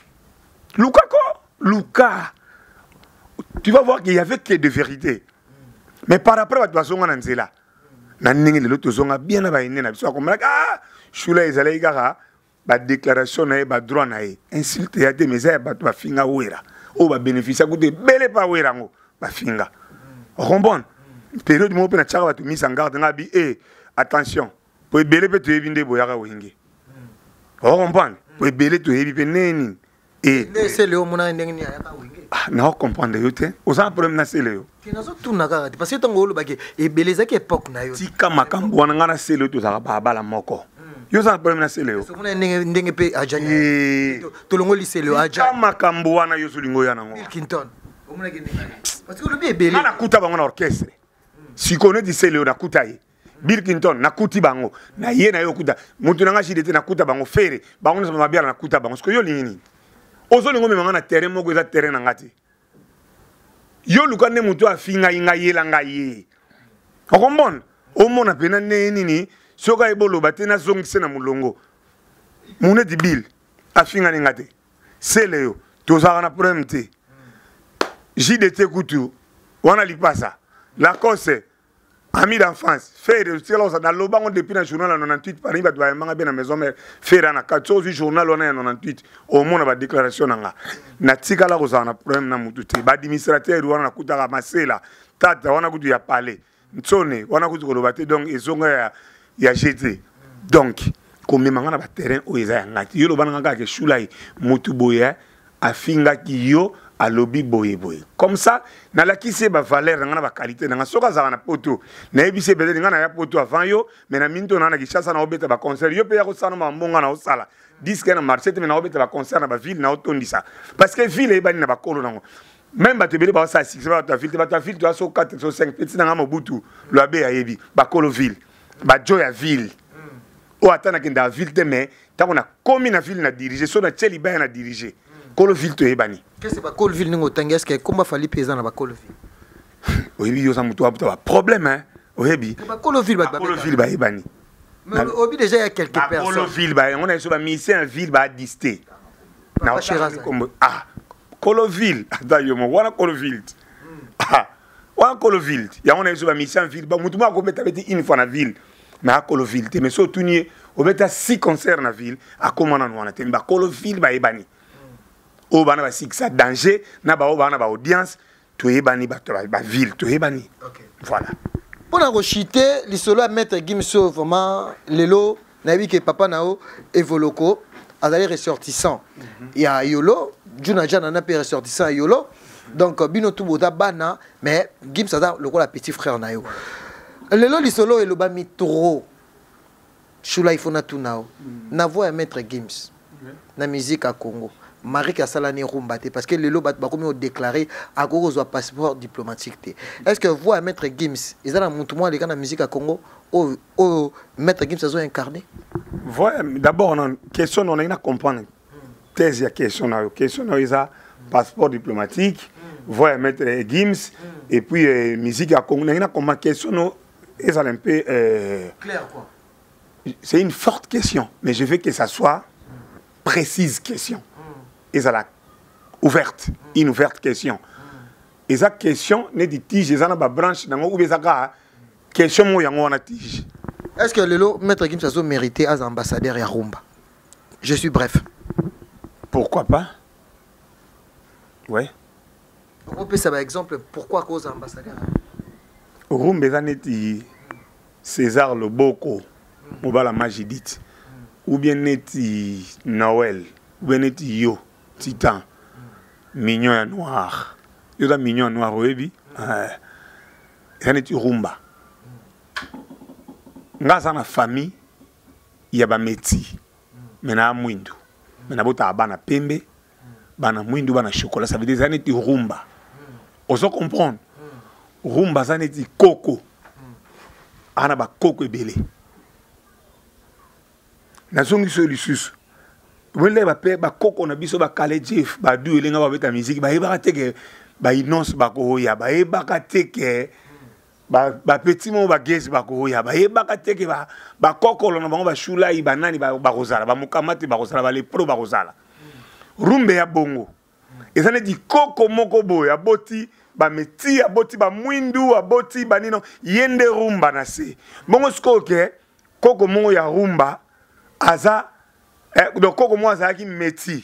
luka tu vas voir qu'il y avait que de vérité. Mais par après, tu vas zonga nanzela. Naningi le loto zonga bien na ba inena biso comme ah shula ezala igara ba déclaration na ba droit na e insulte ya de meza ba to finga wera o ba bénéficier ko de bele pa wera ngo ba finga. Rombon période mo pe na tchaka ba to mise en garde na bi attention po ebele pe to ebinde boyaka wenge o comprendre po ebele to ebi pe neni et c'est le mona ndenge ni ayaka wenge na comprendre yo te oza problème na sele yo kinazo tuna kaka parce que tango olobaki ebelezaki époque na yo tika makambo wana ngana sele to za bala moko yo za problème na sele yo so mona ndenge pe ajanya tolongo lisele ajanya tika makambo wana yo solingo ya nango Bill Clinton omona ke parce que olobi ebele na kuta bango na orchestre si connaît di sele yo na kuta ye Bill Clinton na kuti bango na ye na yo kuta mutu nanga shidete na kuta bango fere bango na mabiala na kuta bango sko yo lingini ozo lingo me mangana terrain moko eza terrain na ngati yo luka ne mutu afinga inga yela nga ye okombona omona pena ne nini soka ebolo batena zongise na mulongo mune di Bill afinga ni ngate sele yo tozaka na problème te JDT kutu wana lipasa la cause ami d'enfance faire dans le banc depuis le journal en 98 par exemple doit manga bien à maison mais faire na 14 journal on en 98 au monde ba déclaration na tika la kozana problème na mututi ba administrateur wana kutaka masela tata wana kutu ya parler ntsone wana kutu ko bate donc ezonga ya GT donc comme manga na terrain o eza ngati yo lo bana ngaka ke shulai mutu boya afinga kiyo à lobby boye boye comme ça na la qui c'est ba valeur na ba qualité na soka za na poto na ebise bele nga na ya poto avant yo mais na minto na ki chasa na obeta ba concert yo pe ya ko sana ma mbonga na osala disque na marché te na obeta ba concert na ba ville na otondisa parce que ville e bani na ba kolo nango même ba te bele ba sa 6 ba ta ville to so 4 so 5 petit na mobutu lo abe ya yebi ba kolo ville ba joya ville o atana ke nda ville te mais ta na komi na ville na diriger so na cheli ba na diriger Coloville to ebani. Qu'est-ce que c'est Coloville n'ingo tanges que comment fallait paysan na Coloville. Oui yo ça muto a problème hein. Oyebi. Coloville ba Coloville ba ebani. Mais obi déjà il y a quelques personnes. Coloville ba on a sur ba mission ville ba disté. Na comme Coloville d'ailleurs mo wana Coloville. Ah. Wana Coloville. Ya on a sur ba mission ville ba muto ma ko beta beti une fois na ville. Mais à Coloville mais surtout ni o beta 6 concerts na ville a comment na wana te ba Coloville ba ebani. O bana ba siksa danger na ba o bana ba audience to ebani ba ville to ebani voilà pour na rochiter lisolo à mettre Gimso vraiment lelo na bi que papa nao evoloko azali ressortissant ya yolo juna jana na pe ressortissant yolo donc bino tout boda bana mais Gims ça le la petit frère na yo lelo lisolo eloba mi trop chula ifona tout nao na voix à mettre Gims na musique à Congo Marie Kassalani Rumba parce que les lots ont déclaré à cause un passeport diplomatique. Est-ce que vous, à Maître Gims, ils ont montré les gars de la musique à Congo, au Maître Gims a incarné? Voilà, d'abord, on a une question, on a une à comprendre. Thèse, il y a question, ils ont passeport diplomatique, voilà, Maître Gims, et puis musique à Congo, on a une à comprendre question, ils ont un peu. Clair, quoi. C'est une forte question, mais je veux que ça soit précise question. Et ça la ouverte, une ouverte question. Et cette question n'est dit tige, ils ont une branche dans où ils ont question où ils ont une tige. Est-ce que le Maître Gims a mérité as ambassadeur à Rumba? Je suis bref. Pourquoi pas? Ouais. On peut savoir exemple pourquoi cause ambassadeur? Rumba est César Loboko, Mobala Magidite, ou bien neti Noël, ou bien neti Yo. Titan, mignon noir. Il y a mignon noir, oui. Il y a Rumba. Dans la famille, il y a des métiers. Mais il y a des mouindou. Mais il y a des pembe, des mouindou, des chocolat. Ça veut dire qu'il y a Rumba. On se comprend. Rumba, ça veut dire coco. Il y a des coco belé. Il y a des solutions. Wele ba pe ba koko na biso ba kale Jeff ba du elenga ba beta musique ba eba teke ba inonce ba ko ya ba eba teke ba petit mo ba gezi ba ko ya ba eba teke ba koko lo na bango ba shula iba nani ba rozala ba mukamati ba rozala ba le pro ba rozala rumbe ya bongo ezane di koko moko boy aboti ba meti aboti ba mwindu aboti ba nino yende rumba na se bongo skoke koko mo ya rumba aza donc koko mo aza ki meti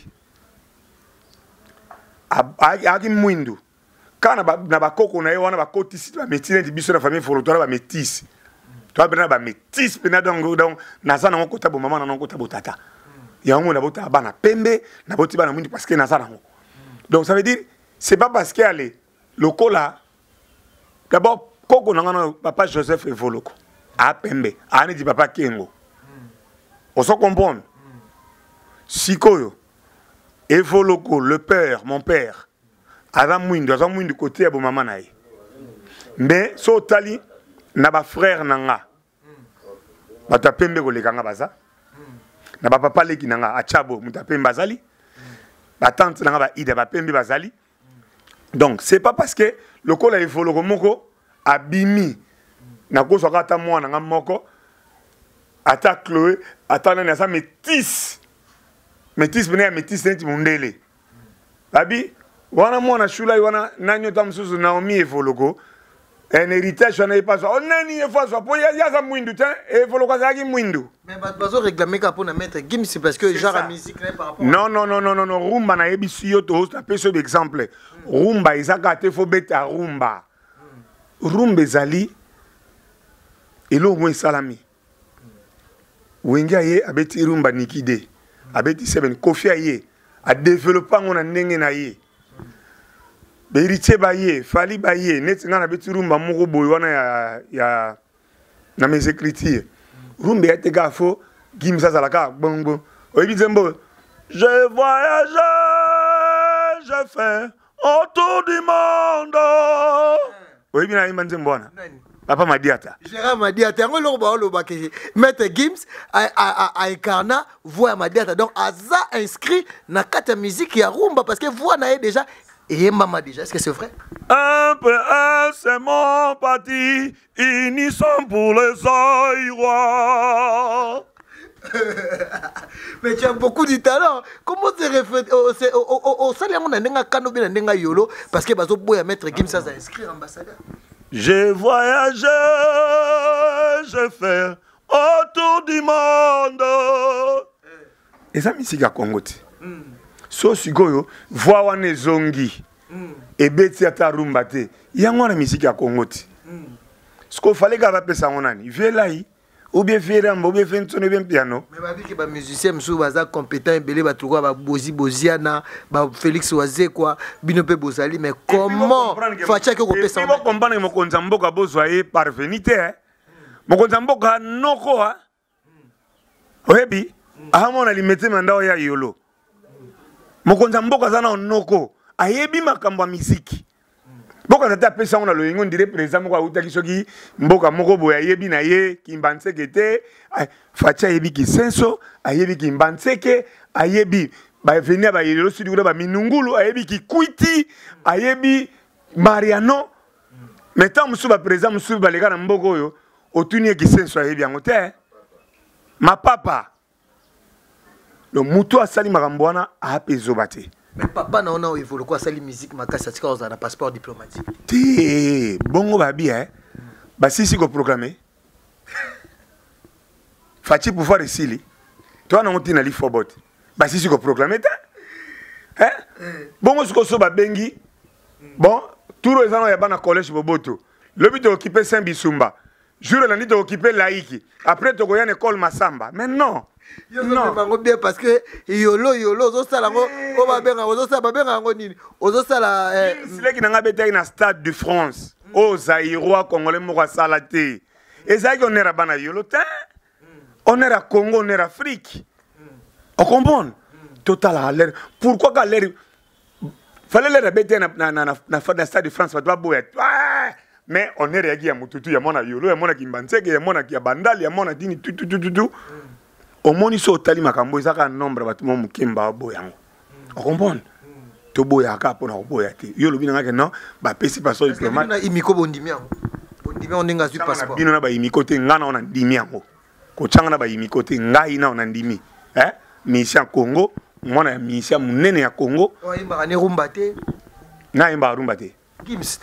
aki mwindu kana na ba koko na yo wana ba kotisi ba meti na biso na famille folotora ba metisi toi bena ba métis pena donc naza na ngoko tabo maman na ngoko tabo tata yango na bota bana pembe na boti bana mwindu parce que naza na ngo donc ça veut dire c'est pas parce que allez lokola d'abord koko na papa Joseph Evoloko a pembe ani di papa Kengo on se comprend sikoyo Evoloko le père mon père avant mwindu côté abo maman na ye mais so tali na ba frère nanga bata pembe ko lekanga baza na ba papa leki nanga achabo muta pembe bazali ba tante nanga ba ida ba pembe bazali donc c'est pas parce que le kola Evoloko moko abimi na ko soka ta mwana nga moko ata Chloé ata na sa métis bene métis nti mundele babi wana mwana shula wana nanyo tamsusu Naomi Evoloko un héritage on n'est pas ça on n'est ni fois pour y a ça mwindu tiens Evoloko ça qui mwindu mais bazo réclamer ka pour na mettre Gims c'est parce que genre la musique n'est par rapport non rumba na yebisi yo to taper sur exemple rumba izaka te fo beta rumba rumba ezali elo mwe salami wenga ye abeti rumba nikide abeti seven kofi ye a développer ngona ndenge na ye Beritier baye, Fali baye, net ngana beti rumba moko boy wana ya na mes écritures. Rumba ya te gafo, Gims azalaka bongo. Oyebi zembo. Je voyage, je fais autour du monde. Oyebi na imba zembo wana. Papa Madiata. Gérard Madiata, on le ba que Maître Gims a incarna voix Madiata. Donc aza inscrit na kata musique ya rumba parce que voix na déjà et maman déjà, est-ce que c'est vrai? Un peu, c'est mon parti, unissons pour les Aïrois. Mais tu as beaucoup de talent. Comment tu réfères au salaire on a nenga kanobi na nenga yolo parce que bazo boya Maître Gims ça inscrit ambassadeur. Je voyage, je fais autour du monde. Et ça musique à Congo. So sikoyo voix wana zongi ebeti ata rumba te yango na musique ya Congo ti sko fallait ga ba pesa ngonani velai ou bien feramba ou bien fentone bien piano mais ba biki ba musicien msou baza compétent belé ba tukwa ba boziana ba Félix Oazé quoi bino pe bozali mais comment facha ke ko pesa on comprendre mo konza mboka bozwa e parvenité mo konza mboka noko ha oyebi ahamona limete mandao ya yolo mokonza mboka zana onoko ayebi makambo ya miziki mboka tata pesa on a lo yengo ndire président moko utaki soki mboka moko boya yebi na ye kimbanseke te facha yebi ki senso ayebi ki mbanseke ayebi ba venir ba yelo sudi ba minungulu ayebi ki kuiti ayebi Mariano metant musu ba président musu ba lega na mboka oyo otuni ki senso ayebi yango te ma papa le muto asali makambo wana apezo bate mais papa na ona evolu kwa sali musique makasa tika oza na passeport diplomatique te bongo babi basisi ko proclamer fachi pouvoir esili to na ngoti na li fobot basisi ko proclamer bongo siko so babengi bon turo ezana ya bana collège boboto lobi to occuper Saint Bisumba jour la nit to occuper laïki après to goya école Masamba mais non non bien parce que yolo zo sala ngo o ba benga zo sala ba benga ngo nini ozo sala sileki nanga beta na Stade de France o Zaïrois congolais moko sala te ezaki on era bana yolo te on era Congo on era Afrique on comprend total à l'air pourquoi qu'à l'air fallait l'air beta na Stade de France va boya mais on est réagi à mututu ya mona yolo ya mona kimbanseke ya mona kia bandali ya mona dini tout au moni so tali makambo ezaka nombre batu mo mukemba boyango on comprend to boyaka pona boyate yo lobi ngaka non ba pesi passeport diplomate na imiko bondimi on ninga zu passeport bino na ba imiko te ngana on ndimi yango ko changa na ba imiko te ngai na on ndimi mission Congo mona mission munene ya Congo o imba ne rumba te na imba rumba te Gims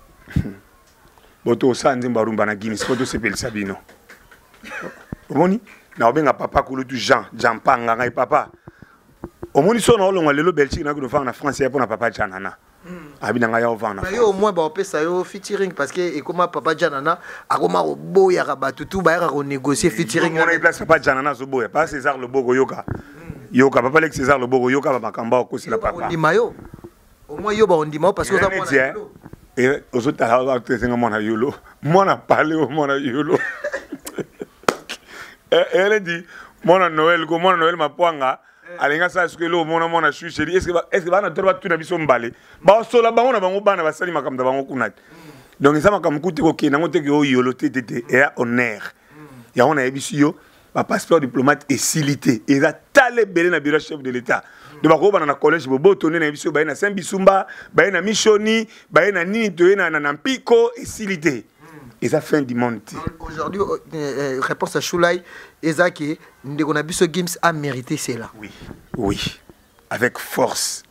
boto sanze mba rumba na Gims boto sepel sabino omoni na obenga papa kulutu Jean Panga ngai papa omoni so na olonga lelo Belgique na ko fanga na France ya pona papa Janana abinanga ya ovana mais au moins ba pesa yo featuring parce que et comment papa Janana akoma boya rabatu tout ba ya négocier featuring on est place papa Janana zo boya pas César Lobogo yoka yoka papa Alex César Lobogo yoka ba makamba ko sila papa on dit mayo au moins yo ba on dit mayo parce que ça moi et aux autres à tesenga mona yolo mona parler au mona yolo elle dit mona Noël ma poanga alinga sa que lo mona chuche est-ce que bana torba tuna biso mbale ba sola bango na bango bana basali makamda bango kunat donc ça makam kuti ko kena ngote ke o yolo tete et honneur ya on a ebisio ba passeport diplomate et silité et ça tale belé na bureau chef de l'état de bako bana na collège bobo toné na ebisio ba na Saint Bisumba ba na Michoni ba na nini to na Nampiko et silité. Et ça fin du monde. Aujourd'hui, réponse à Choulay, Ezaki, Ndegonabiso Gims a mérité cela. Oui, oui, avec force.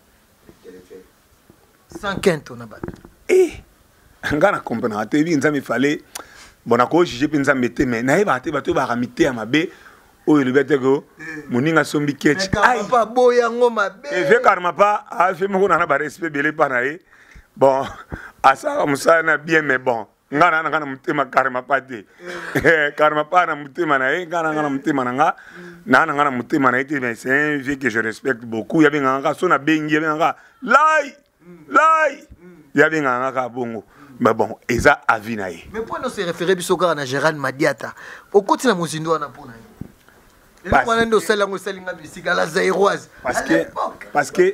Sans quinte, on a battu. Eh, on a compris, il fallait. Bon, on a jugé, on a mis, mais on a mis à ma baie. Oh, le bête go, moninga sombi ketch. Aïe, pas boyango ma baie. Et fait karma pas, a fait mon respect belé panaï. Bon, à ça, on s'en a bien, mais bon. Ngana mutema karma pate karma pa na mutema na ngana mutema na ngana mutema na mais c'est un vieux que je respecte beaucoup ya benga so na bengi ya benga lai ya benga ka bongo mais bon eza avinaye mais pour nous se référer bisoka na Gérald Madiata au côté na mozindo na pona et nous on ndo sala ngo salinga bisika la zairoise parce que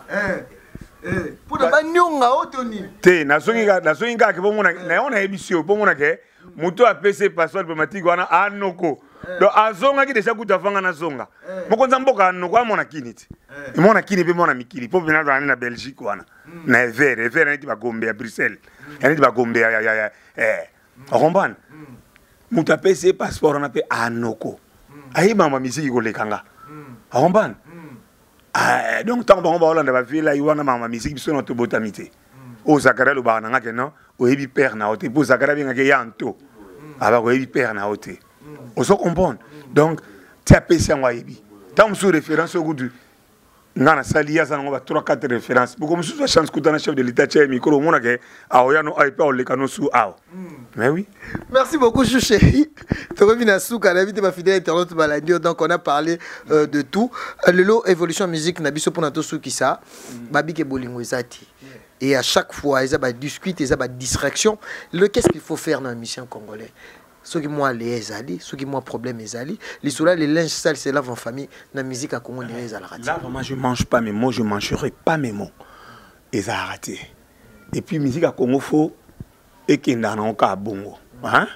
pour ba nyonga otoni te na songa ke bomona na ona ebisio bomona ke muto a PC passeport diplomatique wana anoko donc azonga ki déjà kuta fanga na zonga moko nzamboka anoko amona kiniti imona kini pe mona mikili po bina na Belgique wana na vert nti ba Gombe à Bruxelles nti ba Gombe ya comprendre muto a PC passeport na pe anoko ayi mama misiki ko lekanga comprendre. Donc tant que on va faire là, il y a ma musique qui sont notre botamité. Au Zakara le baranga que non, au ébi père na ote, pour Zakara bien que yanto, alors au ébi père na ote. On se comprend. Donc tu as payé en ébi. Tant sous référence au goût du ngana salia ça on va 3-4 références. Pour comme sous chance que dans chef de l'état chez micro mon que aoyano aipa o lekano sous ao. Mais oui. Merci beaucoup chéri. Tu reviens à Souka, l'invité ma fidèle internaute Baladio, donc on a parlé de tout. Le lot évolution musique na biso pour nato souki ça. Babi ke bolingo ezati. Et à chaque fois ils a discute, ils a distraction. Le qu'est-ce qu'il faut faire dans la mission congolais? Ceux qui moi les ezali, ceux qui moi problème ezali, les soula les linges sales c'est lave en famille, la musique a comment les à la radio. Là vraiment je mange pas mes mots, je mangerai pas mes mots. Et ça a raté. Et puis musique à Congo faut et qui n'a pas bongo. Hein?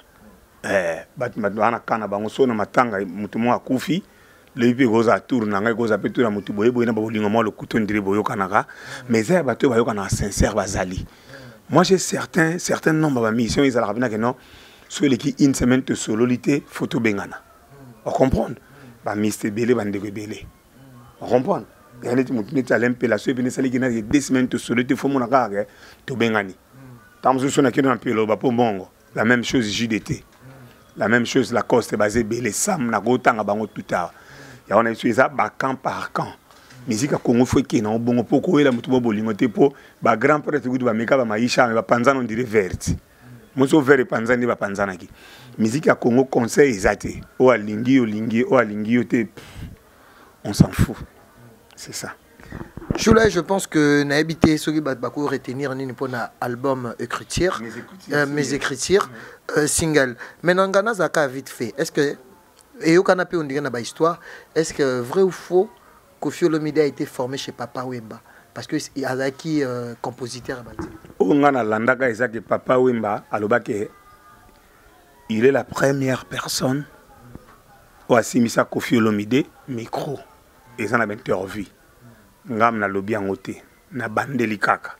Batman kana bango so na matanga mutu mo akufi le ipi goza tour na ngai goza petu na mutu boye boye na bolingo mo le couteau ndiri boyo kanaka mais ça bato bayo kana sincère bazali. Moi j'ai certains nombres de missions ils allaient que non sur les qui une semaine de sololité photo bengana. On comprend ba miste belé ba ndeko belé. On comprend. Il y a des mutu ne talent pe la so pe ne sali gina 2 semaines de sololité faut mon akaka to bengani. Tam so na kino na pelo ba po bongo. La même chose JDT. La même chose, la coste est basée belé sam na gotanga bango tout tard. Ya on a utilisé ça camp par camp. Musique à Congo faut qu'il na bongo poko ela mutu bolingo te po ba grand prêtre gudu ba meka ba maisha ba panzana on dirait verte. Moso vert panzani ba panzana ki. Musique à Congo conseil ezate. O alingi o te on s'en fout. C'est ça. Choula, je pense que n'a habité ce qui va retenir ni pour un album écriture, mes écritures, single. Maintenant, Ghana Zaka vite fait. Est-ce que et au canapé on dirait na histoire, est-ce que vrai ou faux Koffi Olomide a été formé chez Papa Wemba parce que il a qui compositeur à Bandi. Au Ghana landaka ezaki Papa Wemba alobake il est la première personne au asimisa Koffi Olomide micro et ça n'a pas interview. Ngam na lobi angote na bandeli kaka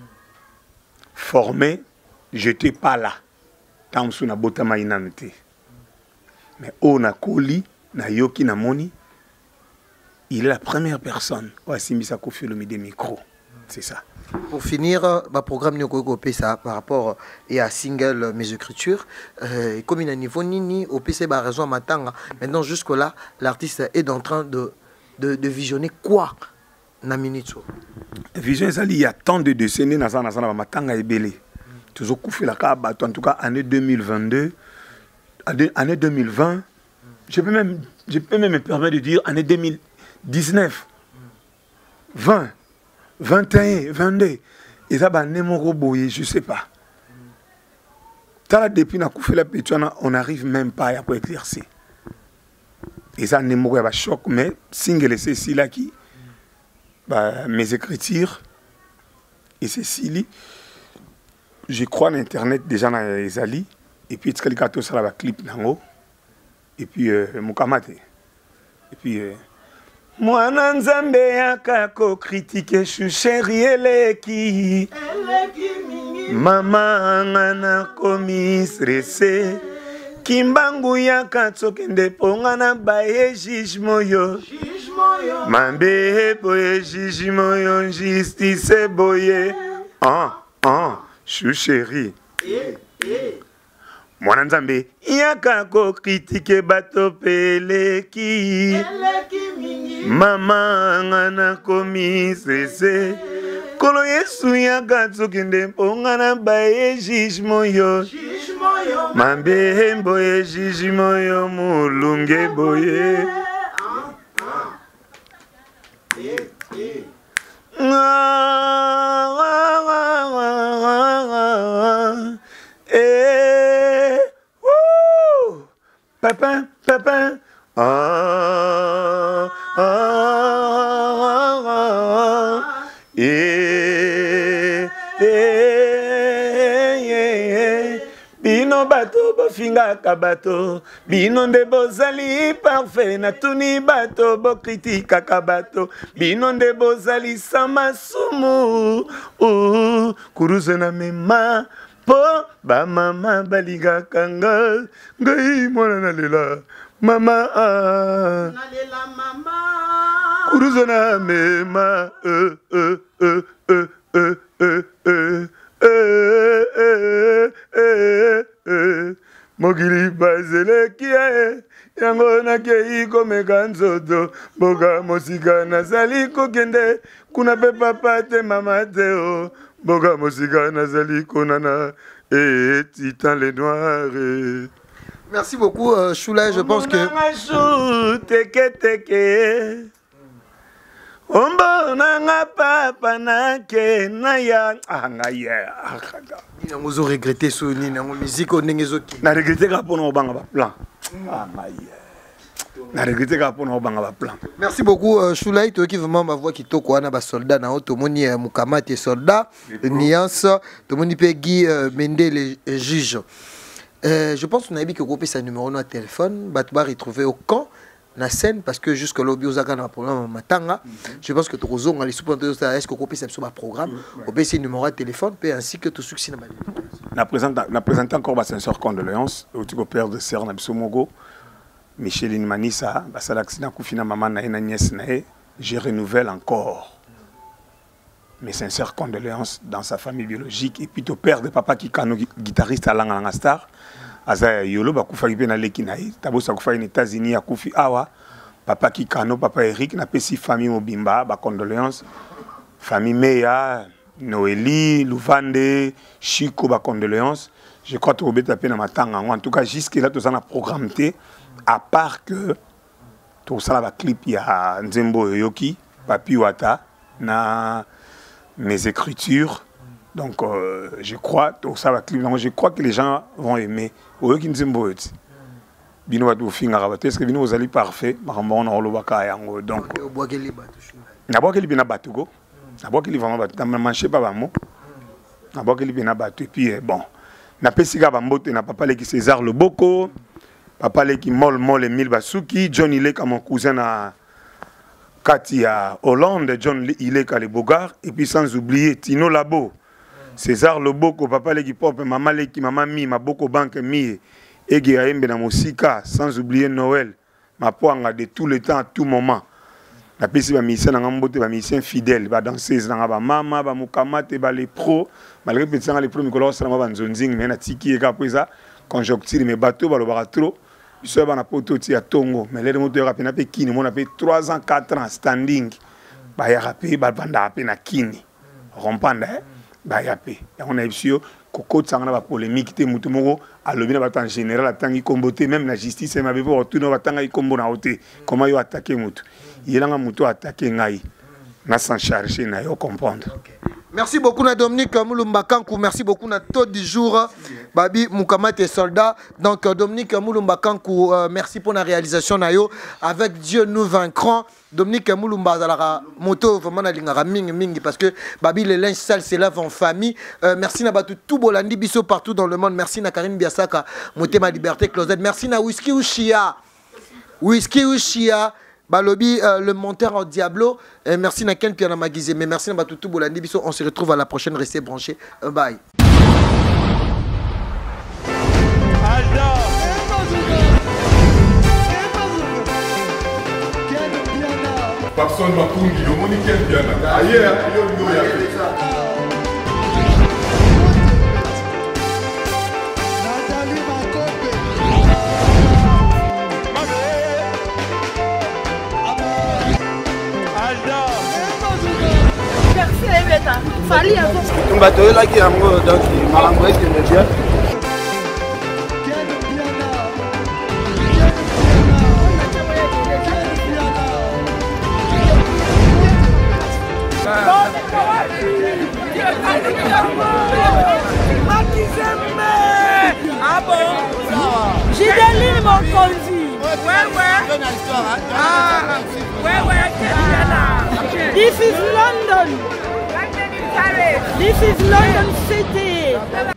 formé j'étais pas là tant sous na botama inanté mais on a koli na yoki na moni il est la première personne au asimisa Koffi Olomide micro c'est ça. Pour finir ma programme nous copé ça par rapport et à single mes écritures comme il a niveau nini au PC ba raison matanga maintenant jusque là l'artiste est en train de visionner quoi na minute. Vision ezali il y a tant de décennies na ba matanga ebele. Toujours koufé la ka bato en tout cas année 2022 année 2020 je peux même me permettre de dire année 2019 20 21 22 et ça ba nemoro boye je sais pas. Tala depuis na koufé la petana on n'arrive même pas à exercer. Et ça nemoro ba choc mais single c'est ici là qui mes écritures et Cécilie je crois dans internet déjà dans les ali et puis tu as ça la clip nango et puis mukamate et puis mwana nzambe yakako critiquer chéri eleki mama ngana komi stressé kimbangu yakatokende pongana baye jugement yo mambe boye jugement yo justice boye chou chéri mwana nzambe yakako kritike bato peleki mama ngana komi stressé kolo yesu yakatokende pongana baye jugement yo mambe boye jugement yo mulunge boye Papa, papa, bino bato bofinga kabato bino nde bozali parfait na tuni bato bo kritika kabato bino nde bozali samasumu kuruze na mema po ba mama baliga kanga ngai mwana nalela mama nalela mama kuruze na mema mokili bazeleki yango nakei komeka nzoto boka mosika nazali kokende kuna pe papa te mama te o boka mosika nazali konana et titan les noirs. Merci beaucoup Choulay, je pense que Ombo nanga papa nake na ya ngaya nina ngozo regretter so nina ngo musique onengezo ki na regretter ka pona obanga ba plan ngaya na regretter ka pona obanga ba plan. Merci beaucoup Choulay, toi qui vraiment ma voix qui toko wana ba soldat na otomoni mukamati soldat nuance tomoni pe Guy Mendele juge. Je pense qu'on a dit que copier sa numéro de téléphone bat ba retrouver au camp na scène parce que jusque l'obio zaka na programme matanga je pense que tu ozonga les sous-entendus est-ce que copier ça sur un programme copier ses numéros de téléphone puis ainsi que tout succès na présente encore ba sincère condoléances au petit père de Serre na Bisomogo Micheline Manissa ba sala accident kufina maman na ina nièce na je renouvelle encore mes sincères condoléances dans sa famille biologique et puis au père de papa qui kano guitariste à Langa Star Aza yolo bakufa ki pe na leki na ye tabosa kufa aux États-Unis akufi awa papa ki kano papa Eric na pesi famille mobimba ba condoléances famille Meya Noélie Louvande Chico ba condoléances je crois que Robert pe na matanga en tout cas jusque là tout ça na programme à part que tout ça ba clip ya Nzembo Yoki Papi Wata na mes écritures. Donc, je crois que les gens vont aimer. Bino watu finga rabate est-ce que bino ozali parfait maramba on olobaka yango donc nabwakeli bina batugo nabwakeli vraiment batu na manche pas bamo nabwakeli bina batu et puis bon na pesika bambote na papa leki César Loboko papa leki mol Emile Basuki John Ileka mon cousin na Katia Hollande John Ileka les Bogards et puis sans oublier Tino Labo César Loboko, papa leki pop, maman leki, maman mi, ma boko banque mi, egi aembe na musika, sans oublier Noël, ma poanga de tout le temps, à tout moment. La pesi ba musicien na ngambote ba musicien fidèle, ba danseuse na ba mama, ba mukamate, ba les pros, malgré petit les pros mikolo sala ba nzonzing, mais na tiki eka pesa conjoncture mais bateau ba lo ba trop. Biso ba na poto ti ya tongo, mais les moteurs apena pe kini, mon a fait 3 ans, 4 ans standing. bayaka mpe bavandaka mpe na kini rompanda baya mpe yango na yebi yo kokotisanga na bapolémique te motu moko alobi na bato en général atangi kombo te même na justice mabe po otuna batangaki kombo na yo te comment yo atake motu yelanga motu atake ngai na s'en charger na yo comprendre. Merci beaucoup na Dominique Moulumba Kankou, merci beaucoup na taux du jour Babi Moukamate et soldat. Donc Dominique Moulumba Kankou, merci pour la réalisation na yo. Avec Dieu nous vaincrons. Dominique Moulumba Zalara moto vraiment na lingara mingi parce que Babi les linges sales s'élèvent en famille. Merci na batu tout bolandi biso partout dans le monde. Merci na Karine Biasaka, Motema Liberté Closet. Merci na Whisky Ushia. Whisky Ushia. Balobi, le monteur en Diablo. Merci na Ken Piana Magizé. Mais merci na Batoutou Bolandi Biso. On se retrouve à la prochaine. Restez branchés. Bye. Papson Mapungi, le monde Ken Piana. Ailleurs, il y a Fali bato oyelaki yango donc makambo ekende bien. Ah bon? Gideline Mokonzi. Ouais. Ah, ouais. This is London. This is London City.